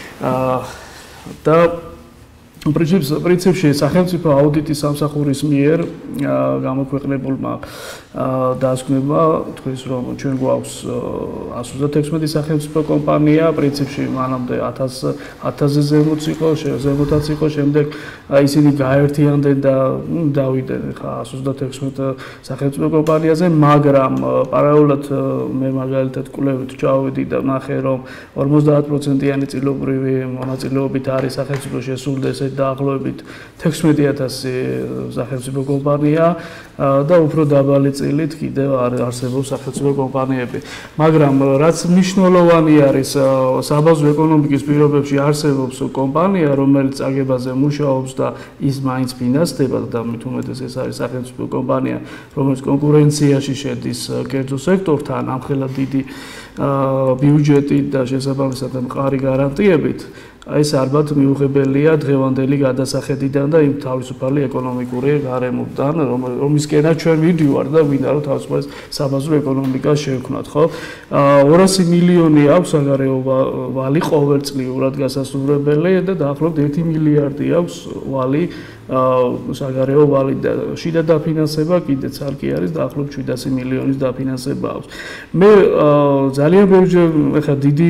და პრინციპში პრინციპში სახელმწიფო აუდიტის სამსახურის მიერ გამოქვეყნებულმა დასკვნებმა თქვის რომ ჩვენ გვაქვს ათას ოცდათექვსმეტი სახელმწიფო კომპანია პრინციპში მანამდე ათასზე ზემოთ იყო ზემოთაც იყო შემდეგ ისინი გაერთიანდნენ და დავიდნენ ხა ათას ოცდათექვსმეტ სახელმწიფო კომპანიაზე მაგრამ პარალელურად მე მაგალითად კვლევით ჩავედი და ნახე რომ ორმოცდაათ პროცენტიანი წილობრივი მონაწილეობით არის სახელმწიფო შესული ესე დაახლოებით თექვსმეტი ათასი სახელმწიფო კომპანია და უფრო დაბალი წილით კიდევ არსებობს სახელმწიფო კომპანიები. მაგრამ რაც მნიშვნელოვანი არის საბაზრო ეკონომიკის პირობებში არსებობს კომპანია, რომელიც წაგებაზე მუშაობს და ის მაინც ფინანსდება და მით უმეტეს ეს არის სახელმწიფო კომპანია, რომელიც კონკურენციაში შედის კერძო სექტორთან, ამხელა დიდი ბიუჯეტით და შესაბამისად მყარი გარანტიებით. ეს ალბათ მიუღებელია დღევანდელი გადასახედიდან და იმ თავისუფალი ეკონომიკური გარემოდან, რომისკენაც ჩვენ მივდივართ და გვინდა რომ თავისუფალი საბაზრო ეკონომიკა შევქმნათ, ხო? ორასი მილიონი აქვს საგარეო ვალი ყოველწლიურად გასასურვებელი და დაახლოებით ერთი მილიარდი აქვს ვალი საგარეო ვალი და შიდა დაფინანსება კიდეც არ კი არის დაახლოებით შვიდასი მილიონის დაფინანსება აქვს. მე ძალიან ბევრჯერ ეხლა დიდი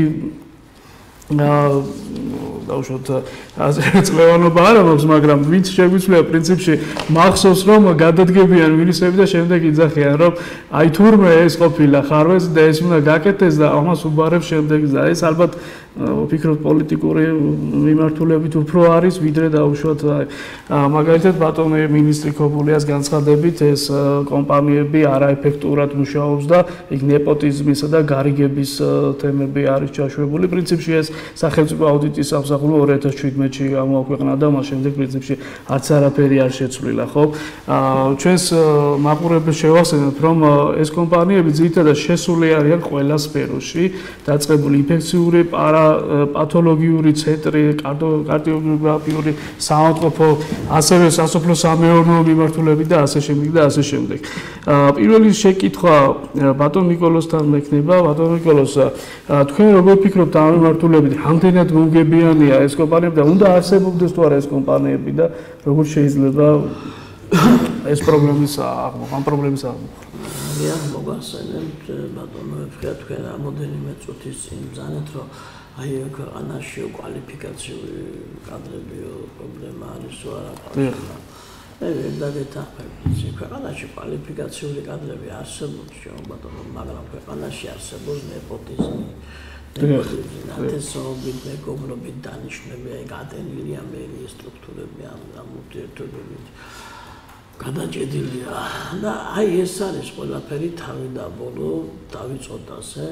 დავუშვათ წლევანობა არ აქვს, მაგრამ ვინც შეგვიძლია პრინციპში მახსოვს რომ გადადგებიან მინისტრები და შემდეგ იძახიან რომ აი თურმე ეს ყოფილა ხარვეს და ეს უნდა გაკეთდეს და ამას უბარებს შემდეგ და ეს ალბათ ვფიქრობ პოლიტიკური მიმართულებით უფრო არის ვიდრე დავუშვათ მაგალითად ბატონი მინისტრი ქობულიას განცხადებით ეს კომპანიები არაეფექტურად მუშაობს და იქ ნეპოტიზმისა და გარიგების თემები არის ჩაშვებული პრინციპში ეს სახელმწიფო აუდიტის სამსახური ორი ათას შვიდმეტში გამოაქვეყნა და მას შემდეგ პრინციპში არც არაფერი არ შეცვლილა ხო ჩვენს მაყურებელს შევახსენებთ რომ ეს კომპანიები ძირითადად შესული არიან ყველა სფეროში დაწყებული ინფექციური პარა პათოლოგიური ცენტრი, კარდიოგრაფიული საავადმყოფო, ასევე სასოფლო სამეურნეო მიმართულებით და ასე შემდეგ და ასე შემდეგ. პირველი შეკითხვა ბატონ ნიკოლოზთან მექნება, ბატონ ნიკოლოზ, თქვენ როგორ ფიქრობთ ამ მიმართულებით, რამდენად მომგებიანია ეს კომპანიები და უნდა არსებობდეს თუ არა ეს კომპანიები და როგორ შეიძლება ეს პრობლემის აღმოჩენა, ამ პრობლემის აღმოჩენა? მე მოგახსენებთ ბატონო, ვფიქრობ თქვენ რამოდენიმე წუთის წინ ბრძანეთ რომ აი ქვეყანაში კვალიფიკაციური კადრებიო პრობლემა არის თუ არა ხალხმა. მე ვერ დაგეთანხმებით, ქვეყანაში კვალიფიკაციური კადრები არსებობს, ბატონო, მაგრამ ქვეყანაში არსებობს ნეპოტიზმი. ნეპოტიზმი, ნათესაობით, მეგობრობით დანიშნები, აი გადენილია მერიის სტრუქტურები ამ ურთიერთობებით. გადაჭედილია და აი ეს არის ყველაფერი თავი და ბოლო დავიწყოთ ასე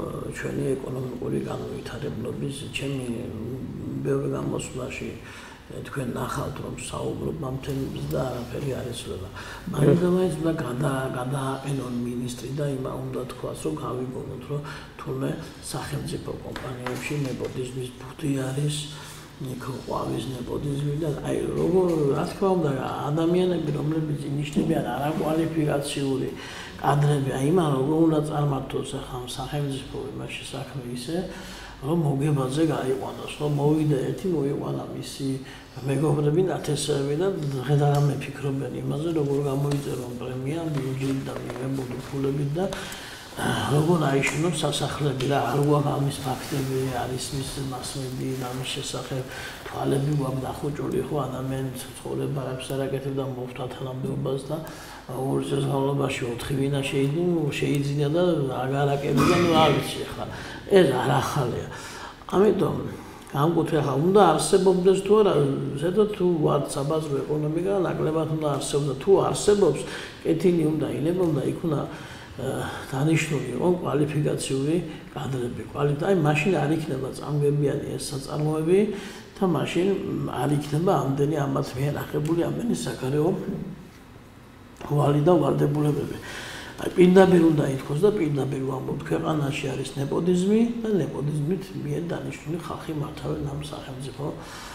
ჩვენი ეკონომიკური განვითარებლობის ჩემი ბევრი გამოსვლაში თქვენ ნახავთ რომ საუბრობ ამ თემებზე და არაფერი არ ეცვლება. მაგრამ მაინც უნდა გადააყენონ მინისტრი და იმა უნდა თქვას რომ გავიგონოთ რომ თურმე სახელმწიფო კომპანიებში ნეპოტიზმის ბუდი არის, იქ ყვავის ნეპოტიზმი და აი როგორ რა თქმა უნდა ადამიანები რომლებიც ინიშნებიან არაკვალიფიკაციური კადრები, აი იმან როგორ უნდა წარმართოს ახლა სახელმწიფო იმაში საქმე ისე რომ მოგებაზე გაიყვანოს, რომ მოვიდა ერთი მოიყვანა მისი მეგობრები ნათესები და დღეს არ ამეფიქრობენ იმაზე, როგორ გამოიწერონ პრემია, ბიუჯეტი და მიღებული ფულები და როგორ აიშნოს სასახლები რა არ გვაქვს ამის ფაქტები, არის მის მასმედი ამის შესახებ, თვალები გვაქვს დახუჭული ხო ადამიანის ცხოვრება აქვს არაკეთებ და მოვთვა თანამდებობას და ორი წელს განმავლობაში ოთხი ვინა შეიძინა და აგარაკებიდან რა ვიცი ახლა ეს არ ახალია. ამიტომ გამკუთრი ახლა უნდა არსებობდეს თუ არა, ზედოთ თუ ვართ საბაზრო ეკონომიკა, ნაკლებად უნდა არსებობდეს, თუ არსებობს, კეთილი უნდა ილებონ და იქ უნდა დანიშნული იყო კვალიფიკაციური კადრები. აი მაშინ არ იქნება წამგებიანი ეს საწარმოები და მაშინ არ იქნება ამდენი ამათ მიენახებული ამდენი საგარეო ვალი და ვალდებულებები. აი პირდაპირ უნდა ითქვას და პირდაპირ ვამბობთ, ქვეყანაში არის ნეპოტიზმი და ნეპოტიზმით მიერ დანიშნული ხალხი მართავენ ამ სახელმწიფო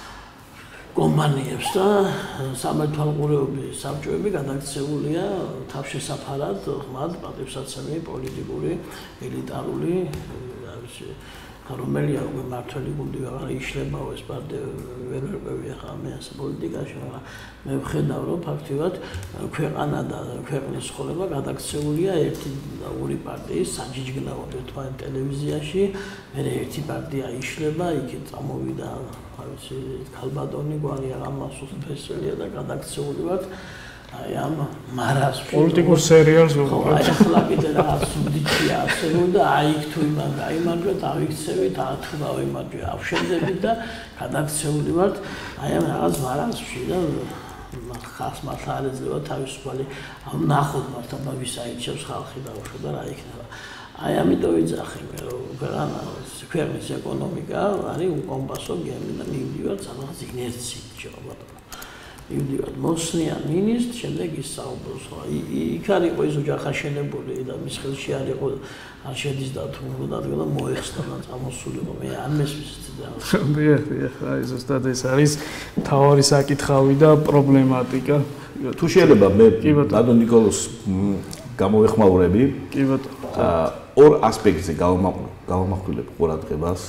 კომპანიებს და სამართალყურეობის საბჭოები გადაქცეულია თავშესაფარად ხმად პატივსაცემი პოლიტიკური ელიტარული რა ვიცი რომელია უკვე მართველი გუნდი აღარ იშლებაო ეს პარტია ვერ ვერკვევი ახლა მე ასე პოლიტიკაში, მაგრამ მე ვხედავ რომ ფაქტიურად ქვეყანა და ქვეყნის ცხოვრება გადაქცეულია ერთი და ორი პარტიის საჯიჯგნაოდ ერთმანეთ ტელევიზიაში, მე ერთი პარტია იშლება, იქით წამოვიდა არ ვიცი ქალბატონი გვარი აღმასუს ფესელია და გადაქცეული ვართ აი ამ მარას პოლიტიკურ სერიალს ვიყავ. აი ახლა კიდე რაღაც სუდიჩია არსებობდა და აი იქ თუ იმან გაიმარჯვა, დავიქცევით, ათუ გავიმარჯვა, ავშენდებით და გადაქცეული ვართ აი ამ რაღაც მარასში და ხალხს მართლა არ ეძლევა თავისუფალი ამ ნახოთ მართლა ვის აიჩევს ხალხი და უშო და რა იქნება. აი ამიტომ ვიძახი მე რომ ქვეყნის ეკონომიკა არის უკომპასო გემი და მივდივართ რაღაც ინერცი ჯობა. მივდივართ მოსნიან მინისტრ, შემდეგ ის საუბრობს, ხო იქ არ იყო ის ოჯახი აშენებული და მის ხელში არ იყო არ შედის და თუ უნდა დადგა მოეხსნა და წამოსულიყო მე არ მესმის და დიახ, დიახ, აი ზუსტად ეს არის თავარი საკითხავი და პრობლემატიკა. თუ შეიძლება მე ბატონ ნიკოლოს გამოვეხმაურები. კი ბატონო. ორ ასპექტზე გავამახვილებ ყურადღებას.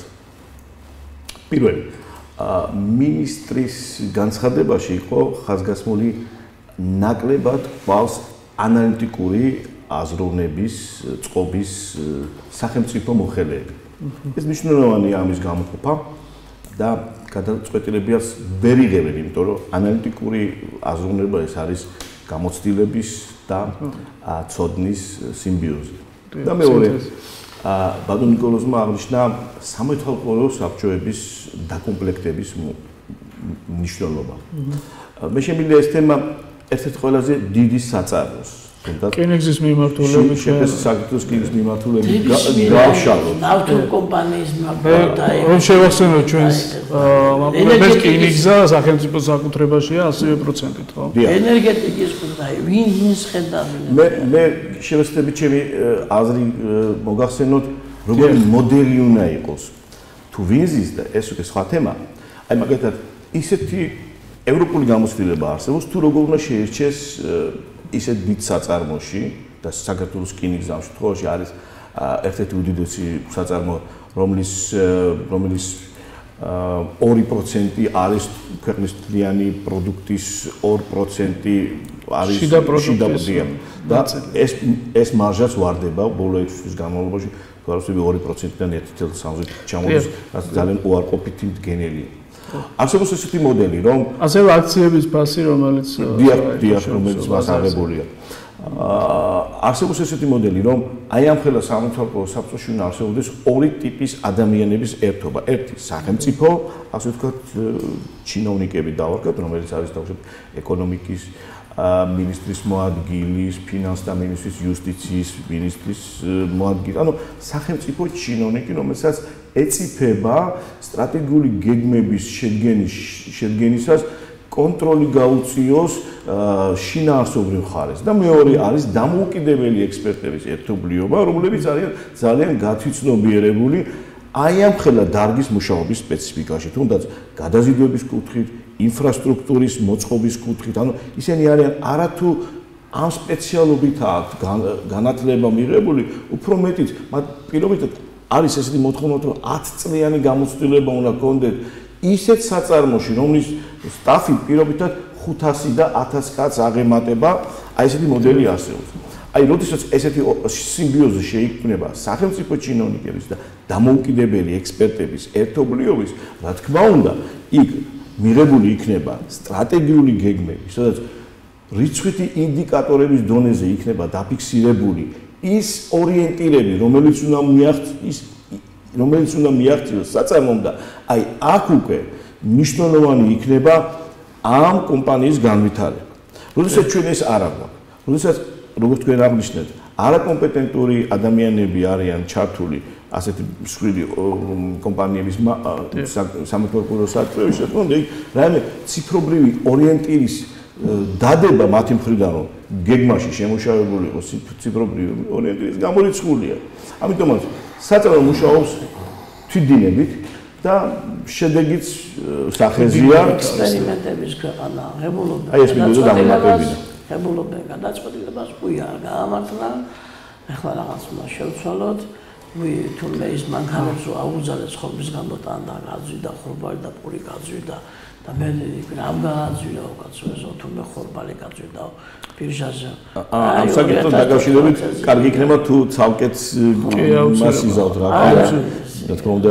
პირველი მინისტრის განცხადებაში იყო ხაზგასმული ნაკლებად ყავს ანალიტიკური აზროვნების, წყობის სახელმწიფო მოხელეები. ეს მნიშვნელოვანია ამის გამოყოფა და გადაწყვეტილებიას ვერ იღებენ, იმიტომ რომ ანალიტიკური აზროვნება ეს არის გამოცდილების და ცოდნის სიმბიოზი. და მეორე ბატონ ნიკოლოზმა აღნიშნა სამართალყურეობის საბჭოების დაკომპლექტების მნიშვნელობა. მე შემიძლია ეს თემა ერთ-ერთი ყველაზე დიდი საწარმოს. კენიგზის მიმართულებით შეფასების საკითხის კენიგზის მიმართულებით გავშალოთ. ნავთობ კომპანიის მიმართულებით რომ შევახსენოთ ჩვენს მაგალითად კენიგზა სახელმწიფო საკუთრებაშია ასი პროცენტით, ხო? ენერგეტიკის კუთხე ვინ ვინს ხედავენ? მე მე შევეცდები ჩემი აზრი მოგახსენოთ, როგორი მოდელი უნდა იყოს. თუ ვინზის და ეს უკვე სხვა თემა. აი მაგალითად ისეთი ევროპული გამოცდილება არსებობს, თუ როგორ უნდა შეირჩეს ისეთ დიდ საწარმოში და საქართველოს რკინიგზა ამ შემთხვევაში არის ერთ-ერთი უდიდესი საწარმო, რომლის რომელიც ორი პროცენტი არის ქვეყნის მთლიანი პროდუქტის ორი პროცენტი არის შიდა პროდუქტია და ეს ეს მარჟაც ვარდება ბოლო ექვს წლის განმავლობაში თვალსაჩინო ორი პროცენტიდან ერთი წელი სამზე ჩამოდის, რაც ძალიან უარყოფითი მდგენელია. არსებობს ესეთი მოდელი, რომ ასევე აქციების ფასი, რომელიც დიახ, დიახ, რომელიც მას აღებულია. არსებობს ესეთი მოდელი, რომ აი ამ ხელა სამართალყურეო საბჭოში უნდა არსებობდეს ორი ტიპის ადამიანების ერთობა. ერთი სახელმწიფო, ასე ვთქვათ, ჩინოვნიკები დავარქოთ, რომელიც არის თავშეთ ეკონომიკის მინისტრის მოადგილის, ფინანსთა მინისტრის, იუსტიციის მინისტრის მოადგილი. ანუ სახელმწიფო ჩინოვნიკი, რომელსაც ეწიფება სტრატეგიული გეგმების შედგენის შედგენისას კონტროლი გაუწიოს შინაარსობრივ მხარეს. და მეორე არის დამოუკიდებელი ექსპერტების ერთობლიობა, რომლებიც არიან ძალიან გათვითცნობიერებული აი ამ ხელა დარგის მუშაობის სპეციფიკაში, თუნდაც გადაზიდვების კუთხით, ინფრასტრუქტურის მოწყობის კუთხით, ანუ ისინი არიან არათუ ამ სპეციალობით აქვს განათლება მიღებული, უფრო მეტიც, მათ პირობითად არის ესეთი მოთხოვნა, რომ ათი წლიანი გამოცდილება უნდა ჰქონდეთ ისეთ საწარმოში, რომლის სტაფი პირობითად ხუთასი და ათას კაცს აღემატება, აი ესეთი მოდელი არსებობს. აი, როდესაც ესეთი სიმბიოზი შეიქმნება სახელმწიფო ჩინოვნიკების და დამოუკიდებელი ექსპერტების ერთობლიობის, რა თქმა უნდა, იქ მიღებული იქნება სტრატეგიული გეგმები, სადაც რიცხვითი ინდიკატორების დონეზე იქნება დაფიქსირებული ის ორიენტირები, რომელიც უნდა მიაღწიოს რომელიც უნდა მიაღწიოს საწარმომ და აი აქ უკვე მნიშვნელოვანი იქნება ამ კომპანიის განვითარება. როდესაც ჩვენ ეს არ აღვაქვს, როდესაც როგორც თქვენ აღნიშნეთ, არაკომპეტენტური ადამიანები არიან ჩართული ასეთი მსხვილი კომპანიების სამეთვალყურო საქმეებში, თქო, რაიმე ციფრობრივი ორიენტირის დადება მათი მხრიდან, რომ გეგმაში შემუშავებული იყოს ციფრობრივი ორიენტირის გამორიცხულია. ამიტომაც საწარმო მუშაობს თვითდინებით და შედეგიც სახეზია ექსპერიმენტების ქვეყანა, ღებულობენ. აი ეს მიდოდა დამატებინა. ღებულობენ გადაწყვეტილებას, უი არ გაამართლა, ახლა რაღაც უნდა შევცვალოთ. ვი თუნდაც ის მანქანებს აუძალეს ხობის გამოტანა და გაზვიდა ხორბალი და პური გაზვიდა და მე რამ გააზვიდა უკაცრესო თუნდაც ხორბალი გაზვიდა პირშაზე. ამ საკითხთან დაკავშირებით კარგი იქნება თუ ცალკეც მას იზავთ რა. რა თქმა უნდა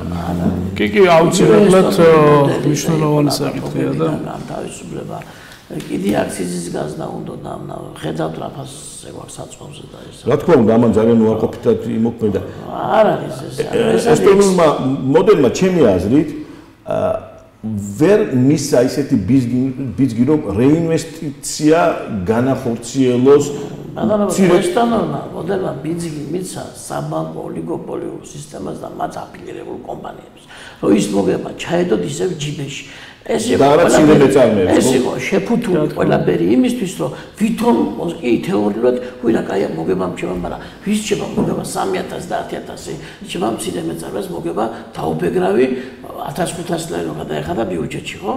კი კი აუცილებლად მნიშვნელოვანი საკითხია და თავისუფლება კიდე აქციის გაზნა უნდა და ხედავთ რა ფასზე გვაქვს საწყობზე და ეს. რა თქმა უნდა, ამან ძალიან უარყოფითად იმოქმედა. არ არის ეს. ესტონურმა მოდელმა ჩემი აზრით ვერ მისცა ისეთი ბიძგი, რომ რეინვესტიცია განახორციელოს. ესტონურმა მოდელმა ბიძგი მისცა საბანკო ოლიგოპოლიურ სისტემას და მათ აფილირებულ კომპანიებს. რომ ის მოგება ჩაედოთ ისევ ჯიბეში. ეს იყო შეფუთული ყველაფერი იმისთვის, რომ ვითომ კი თეორიულად ვირა კაია მოგება მჩება, მაგრამ ვის შეება მოგება სამი ათასი და ათი ათასი შეება მცირე მეწარმეს მოგება დაუბეგრავი ათას ხუთასი ლარი გადაეხადა ბიუჯეტში, ხო?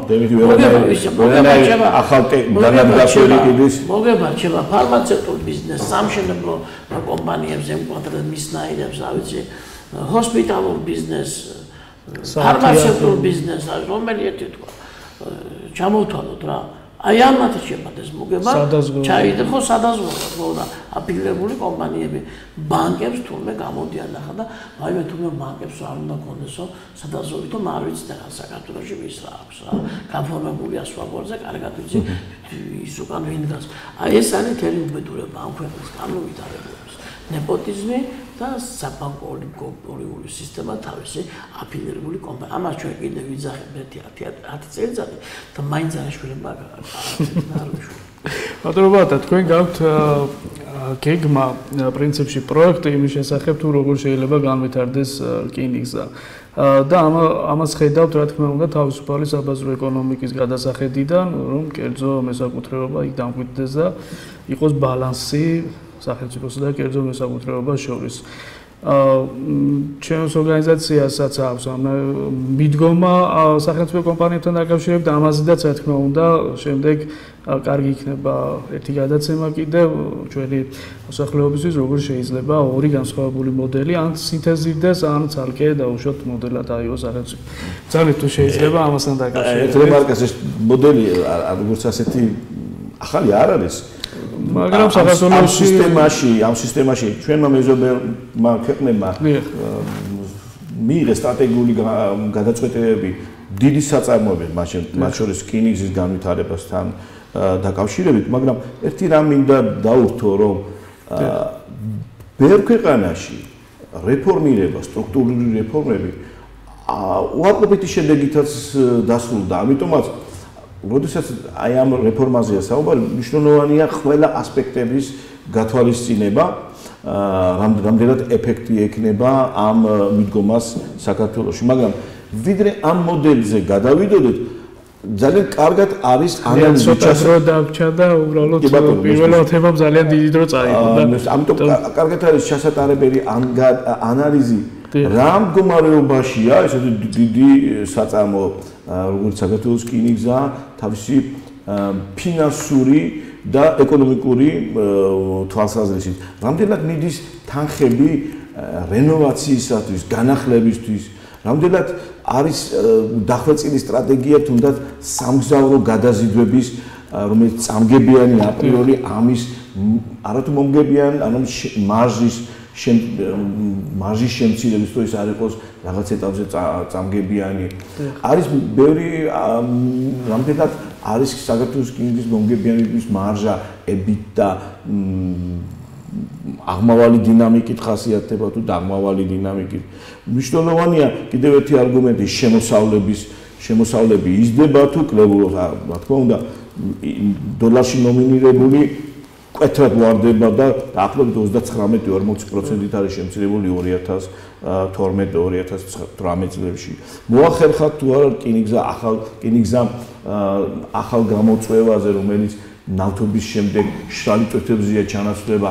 მოგება ახალ განადგასული კიდის მოგება შეება ფარმაცევტულ ბიზნესს, სამშენებლო კომპანიებს, ემკვადრატ მისნაირებს, რა ვიცი, ჰოსპიტალურ ბიზნესს ფარმაცევტულ ბიზნესს, რომელი ერთი თქვა, ჩამოვთვალოთ რა. აი ამათ შემოდეს მოგება, ჩაიდე ხო სადაზღვევო და აფილირებული კომპანიები ბანკებს თურმე გამოდიან ახლა და ვაიმე თურმე ბანკებს არ უნდა კონდესო სადაზღვევო და არ ვიცი და საქართველოში ვის რა აქვს რა. გაფორმებულია სვაბორზე, კარგად ვიცი ის უკან ვინ გას. აი ეს არის თერი უბედურება ამ ქვეყნის განვითარებების. ნეპოტიზმი და საბანკო ოლიგოპოლიური სისტემა თავისი აფილირებული კომპანია. ამას ჩვენ კიდე ვიძახებთ ერთი ათი წელიწადი და მაინც არ შვილება არ ვიშვი. ბატონო, თქვენ გაქვთ გეგმა პრინციპში პროექტი იმის შესახებ თუ როგორ შეიძლება განვითარდეს რკინიგზა. და ამას ხედავთ რა თქმა უნდა თავისუფალი საბაზრო ეკონომიკის გადასახედიდან, რომ კერძო მესაკუთრეობა იქ დამკვიდრდეს და იყოს ბალანსი სახელმწიფოსა და კერძო მესაკუთრეობას შორის. ჩვენს ორგანიზაციასაც აქვს მიდგომა სახელმწიფო კომპანიებთან დაკავშირებით, ამაზედაც რა თქმა უნდა შემდეგ კარგი იქნება ერთი გადაცემა კიდევ ჩვენი მოსახლეობისთვის, როგორ შეიძლება ორი განსხვავებული მოდელი ან სინთეზირდეს, ან ცალკე დაუშვათ მოდელად აიღოს სახელმწიფო. ძალიან თუ შეიძლება ამასთან დაკავშირებით. ერთ რემარკას ეს მოდელი როგორც ასეთი ახალი არ არის. მაგრამ საქართველოში სისტემაში, ამ სისტემაში ჩვენმა მეზობელმა ქვეყნებმა მიიღეს სტრატეგიული გადაწყვეტილებები დიდი საწარმოები, მათ შორის რკინიგზის განვითარებასთან დაკავშირებით, მაგრამ ერთი რამ მინდა დაურთო, რომ ბევრ ქვეყანაში რეფორმირება, სტრუქტურული რეფორმები უარყოფითი შედეგითაც დასრულდა. ამიტომაც როდესაც აი ამ რეფორმაზეა საუბარი, მნიშვნელოვანია ყველა ასპექტების გათვალისწინება, რამდენად ეფექტი ექნება ამ მიდგომას საქართველოში, მაგრამ ვიდრე ამ მოდელზე გადავიდოდეთ, ძალიან კარგად არის ანალიზი ჩასრო დაგვჭა და უბრალოდ პირველ თემამ ძალიან დიდი დრო წაიღო და ამიტომ კარგად არის ჩასატარებელი ანალიზი რა მდგომარეობაშია ესეთი დიდი საწარმო როგორც საქართველოს რკინიგზა თავისი ფინანსური და ეკონომიკური თვალსაზრისით რამდენად მიდის თანხები რენოვაციისათვის განახლებისთვის რამდენად არის დახვეწილი სტრატეგია თუნდაც სამგზავრო გადაზიდვების რომელიც წამგებიანი აპრიორი ამის არათუ მომგებიან ანუ მარჟის მარჟის შემცირების თუ ის არ იყოს რაღაც ეტაპზე წამგებიანი არის ბევრი რამდენად არის საქართველოს რკინიგზის მომგებიანების მარჟა EBITDA აღმავალი დინამიკით ხასიათდება თუ დაღმავალი დინამიკით. მნიშვნელოვანია კიდევ ერთი არგუმენტი შემოსავლების შემოსავლები იზრდება თუ კლებულობს, რა თქმა უნდა, დოლარში ნომინირებული კეთრად ვარდება და დაახლოებით ოცდათხრამეტი ორმოცი პროცენტით არის შემცირებული ორი ათას თორმეტ ორი ათას თვრამეტ წლებში. მოახერხა თუ არა რკინიგზა ახალ რკინიგზამ ახალ გამოწვევაზე, რომელიც ნავთობის შემდეგ შრალი ტვირთებზეა ჩანაცვლება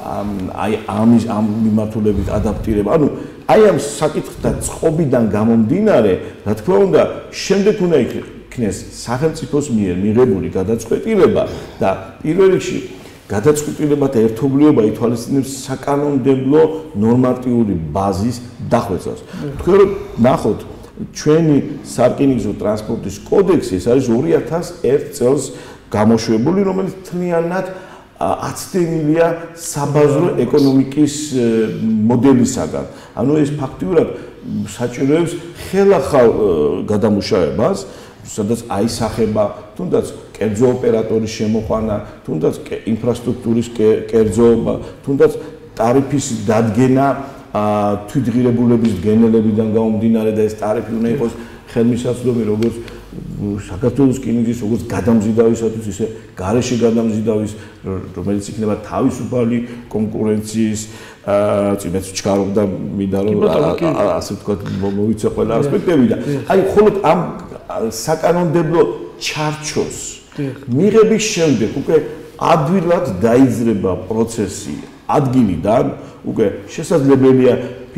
აი ამის ამ მიმართულებით ადაპტირება. ანუ აი ამ საკითხთა წყობიდან გამომდინარე, რა თქმა უნდა, შემდეგ უნდა იქნეს სახელმწიფოს მიერ მიღებული გადაწყვეტილება და პირველ რიგში გადაწყვეტილებათა ერთობლიობა ითვალისწინებს საკანონმდებლო ნორმატიული ბაზის დახვეწას. თქვენ რომ ნახოთ ჩვენი სარკინიგზო ტრანსპორტის კოდექსი ეს არის ორი ათას ერთ წელს გამოშვებული, რომელიც თლიანად აცდენილია საბაზრო ეკონომიკის მოდელისაგან. ანუ ეს ფაქტიურად საჭიროებს ხელახალ გადამუშავებას, სადაც აისახება თუნდაც კერძო ოპერატორის შემოყვანა, თუნდაც ინფრასტრუქტურის კერძოობა, თუნდაც ტარიფის დადგენა თვითღირებულების გენელებიდან გამომდინარე და ეს ტარიფი უნდა იყოს ხელმისაწვდომი როგორც საქართველოს რკინიგზის როგორც გადამზიდავისათვის ისე გარეშე გადამზიდავის რომელიც იქნება თავისუფალი კონკურენციის წინაც ჩქარობდა მინდა რომ ასე ვთქვათ მოვიცე ყველა ასპექტები და აი მხოლოდ ამ საკანონმდებლო ჩარჩოს მიღების შემდეგ უკვე ადვილად დაიძრება პროცესი ადგილიდან უკვე შესაძლებელია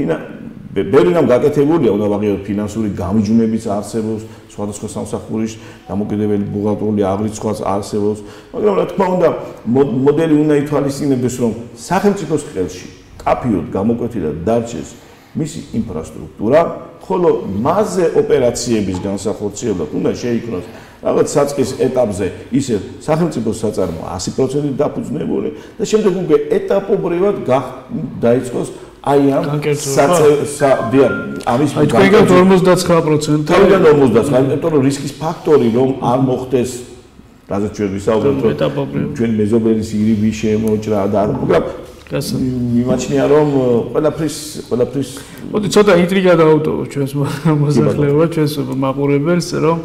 ბევრი რამ გაკეთებულია, უნდა ვაღიაროთ ფინანსური გამიჯვენებიც არსებობს, სხვადასხვა სამსახურის დამოკიდებელი ბუღალტერული აღრიცხვაც არსებობს, მაგრამ რა თქმა უნდა, მოდელი უნდა ითვალისწინებდეს, რომ სახელმწიფოს ხელში კაფიოდ გამოკვეთილად დარჩეს მისი ინფრასტრუქტურა, ხოლო მასზე ოპერაციების განსახორციელებლად უნდა შეიქმნას რაღაც საწყის ეტაპზე ისე სახელმწიფოს საწარმო ასი პროცენტით დაფუძნებული და შემდეგ უკვე ეტაპობრივად დაიწყოს აი ამ საწევ ამის განკეთება ორმოცდაცხრა პროცენტი თავიდან ორმოცდაცხრა, იმიტომ რომ რისკის ფაქტორი რომ არ მოხდეს რაზეც ჩვენ ვისაუბრებთ რომ ჩვენ მეზობელის ირიბი შემოჭრა და არ მაგრამ მიმაჩნია რომ ყველაფრის ყველაფრის მოდი ცოტა ინტრიგა დავუტოვოთ ჩვენს მოსახლეობას, ჩვენს მაყურებელს რომ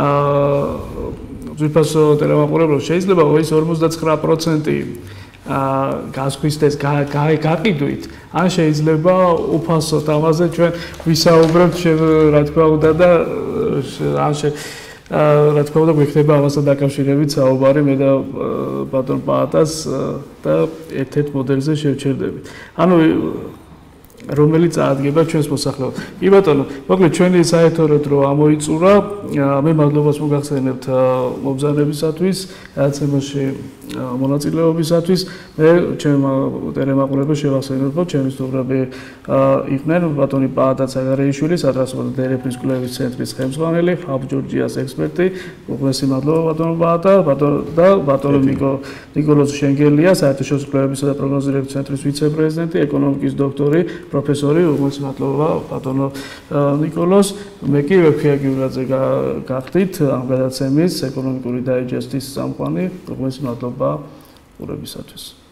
აა ძვირფასო ტელემაყურებლებს შეიძლება ის ორმოცდაცხრა პროცენტი გასხვისდეს გაყიდვით ან შეიძლება უფასოდ ამაზე ჩვენ ვისაუბრებთ რა თქმა უნდა და ან რა თქმა უნდა გვექნება ამასთან დაკავშირებით საუბარი მე და ბატონ პაატას და ერთ-ერთ მოდელზე შევჩერდებით. ანუ რომელიც წაადგება ჩვენს მოსახლეობას. კი ბატონო, მოკლედ ჩვენი საერთოდ რო ამოიწურა, მე მადლობას მოგახსენებთ მობრძანებისათვის, აცემაში მონაწილეობისათვის. მე ჩემმა ტელემაყურებელს შევახსენებ, რომ ჩემი სტუმრები იყვნენ ბატონი პაატა ცაგარეიშვილი, სატრანსპორტო დერეფნის კვლევის ცენტრის ხელმძღვანელი, ჰაბ ჯორჯიას ექსპერტი. უღლესი მადლობა ბატონო პაატა, ბატონო და ბატონო ნიკოლოზ შენგელია, საერთაშორისო კვლევებისა და პროგნოზირების ცენტრის ვიცე-პრეზიდენტი, ეკონომიკის დოქტორი, პროფესორი, უღლესი მადლობა ბატონო ნიკოლოზ. მე კი ვეფხია გივრაძე გახდით ამ გადაცემის ეკონომიკური დაიჯესტის წამყვანი. უღლესი მადლობა ყურებისათვის.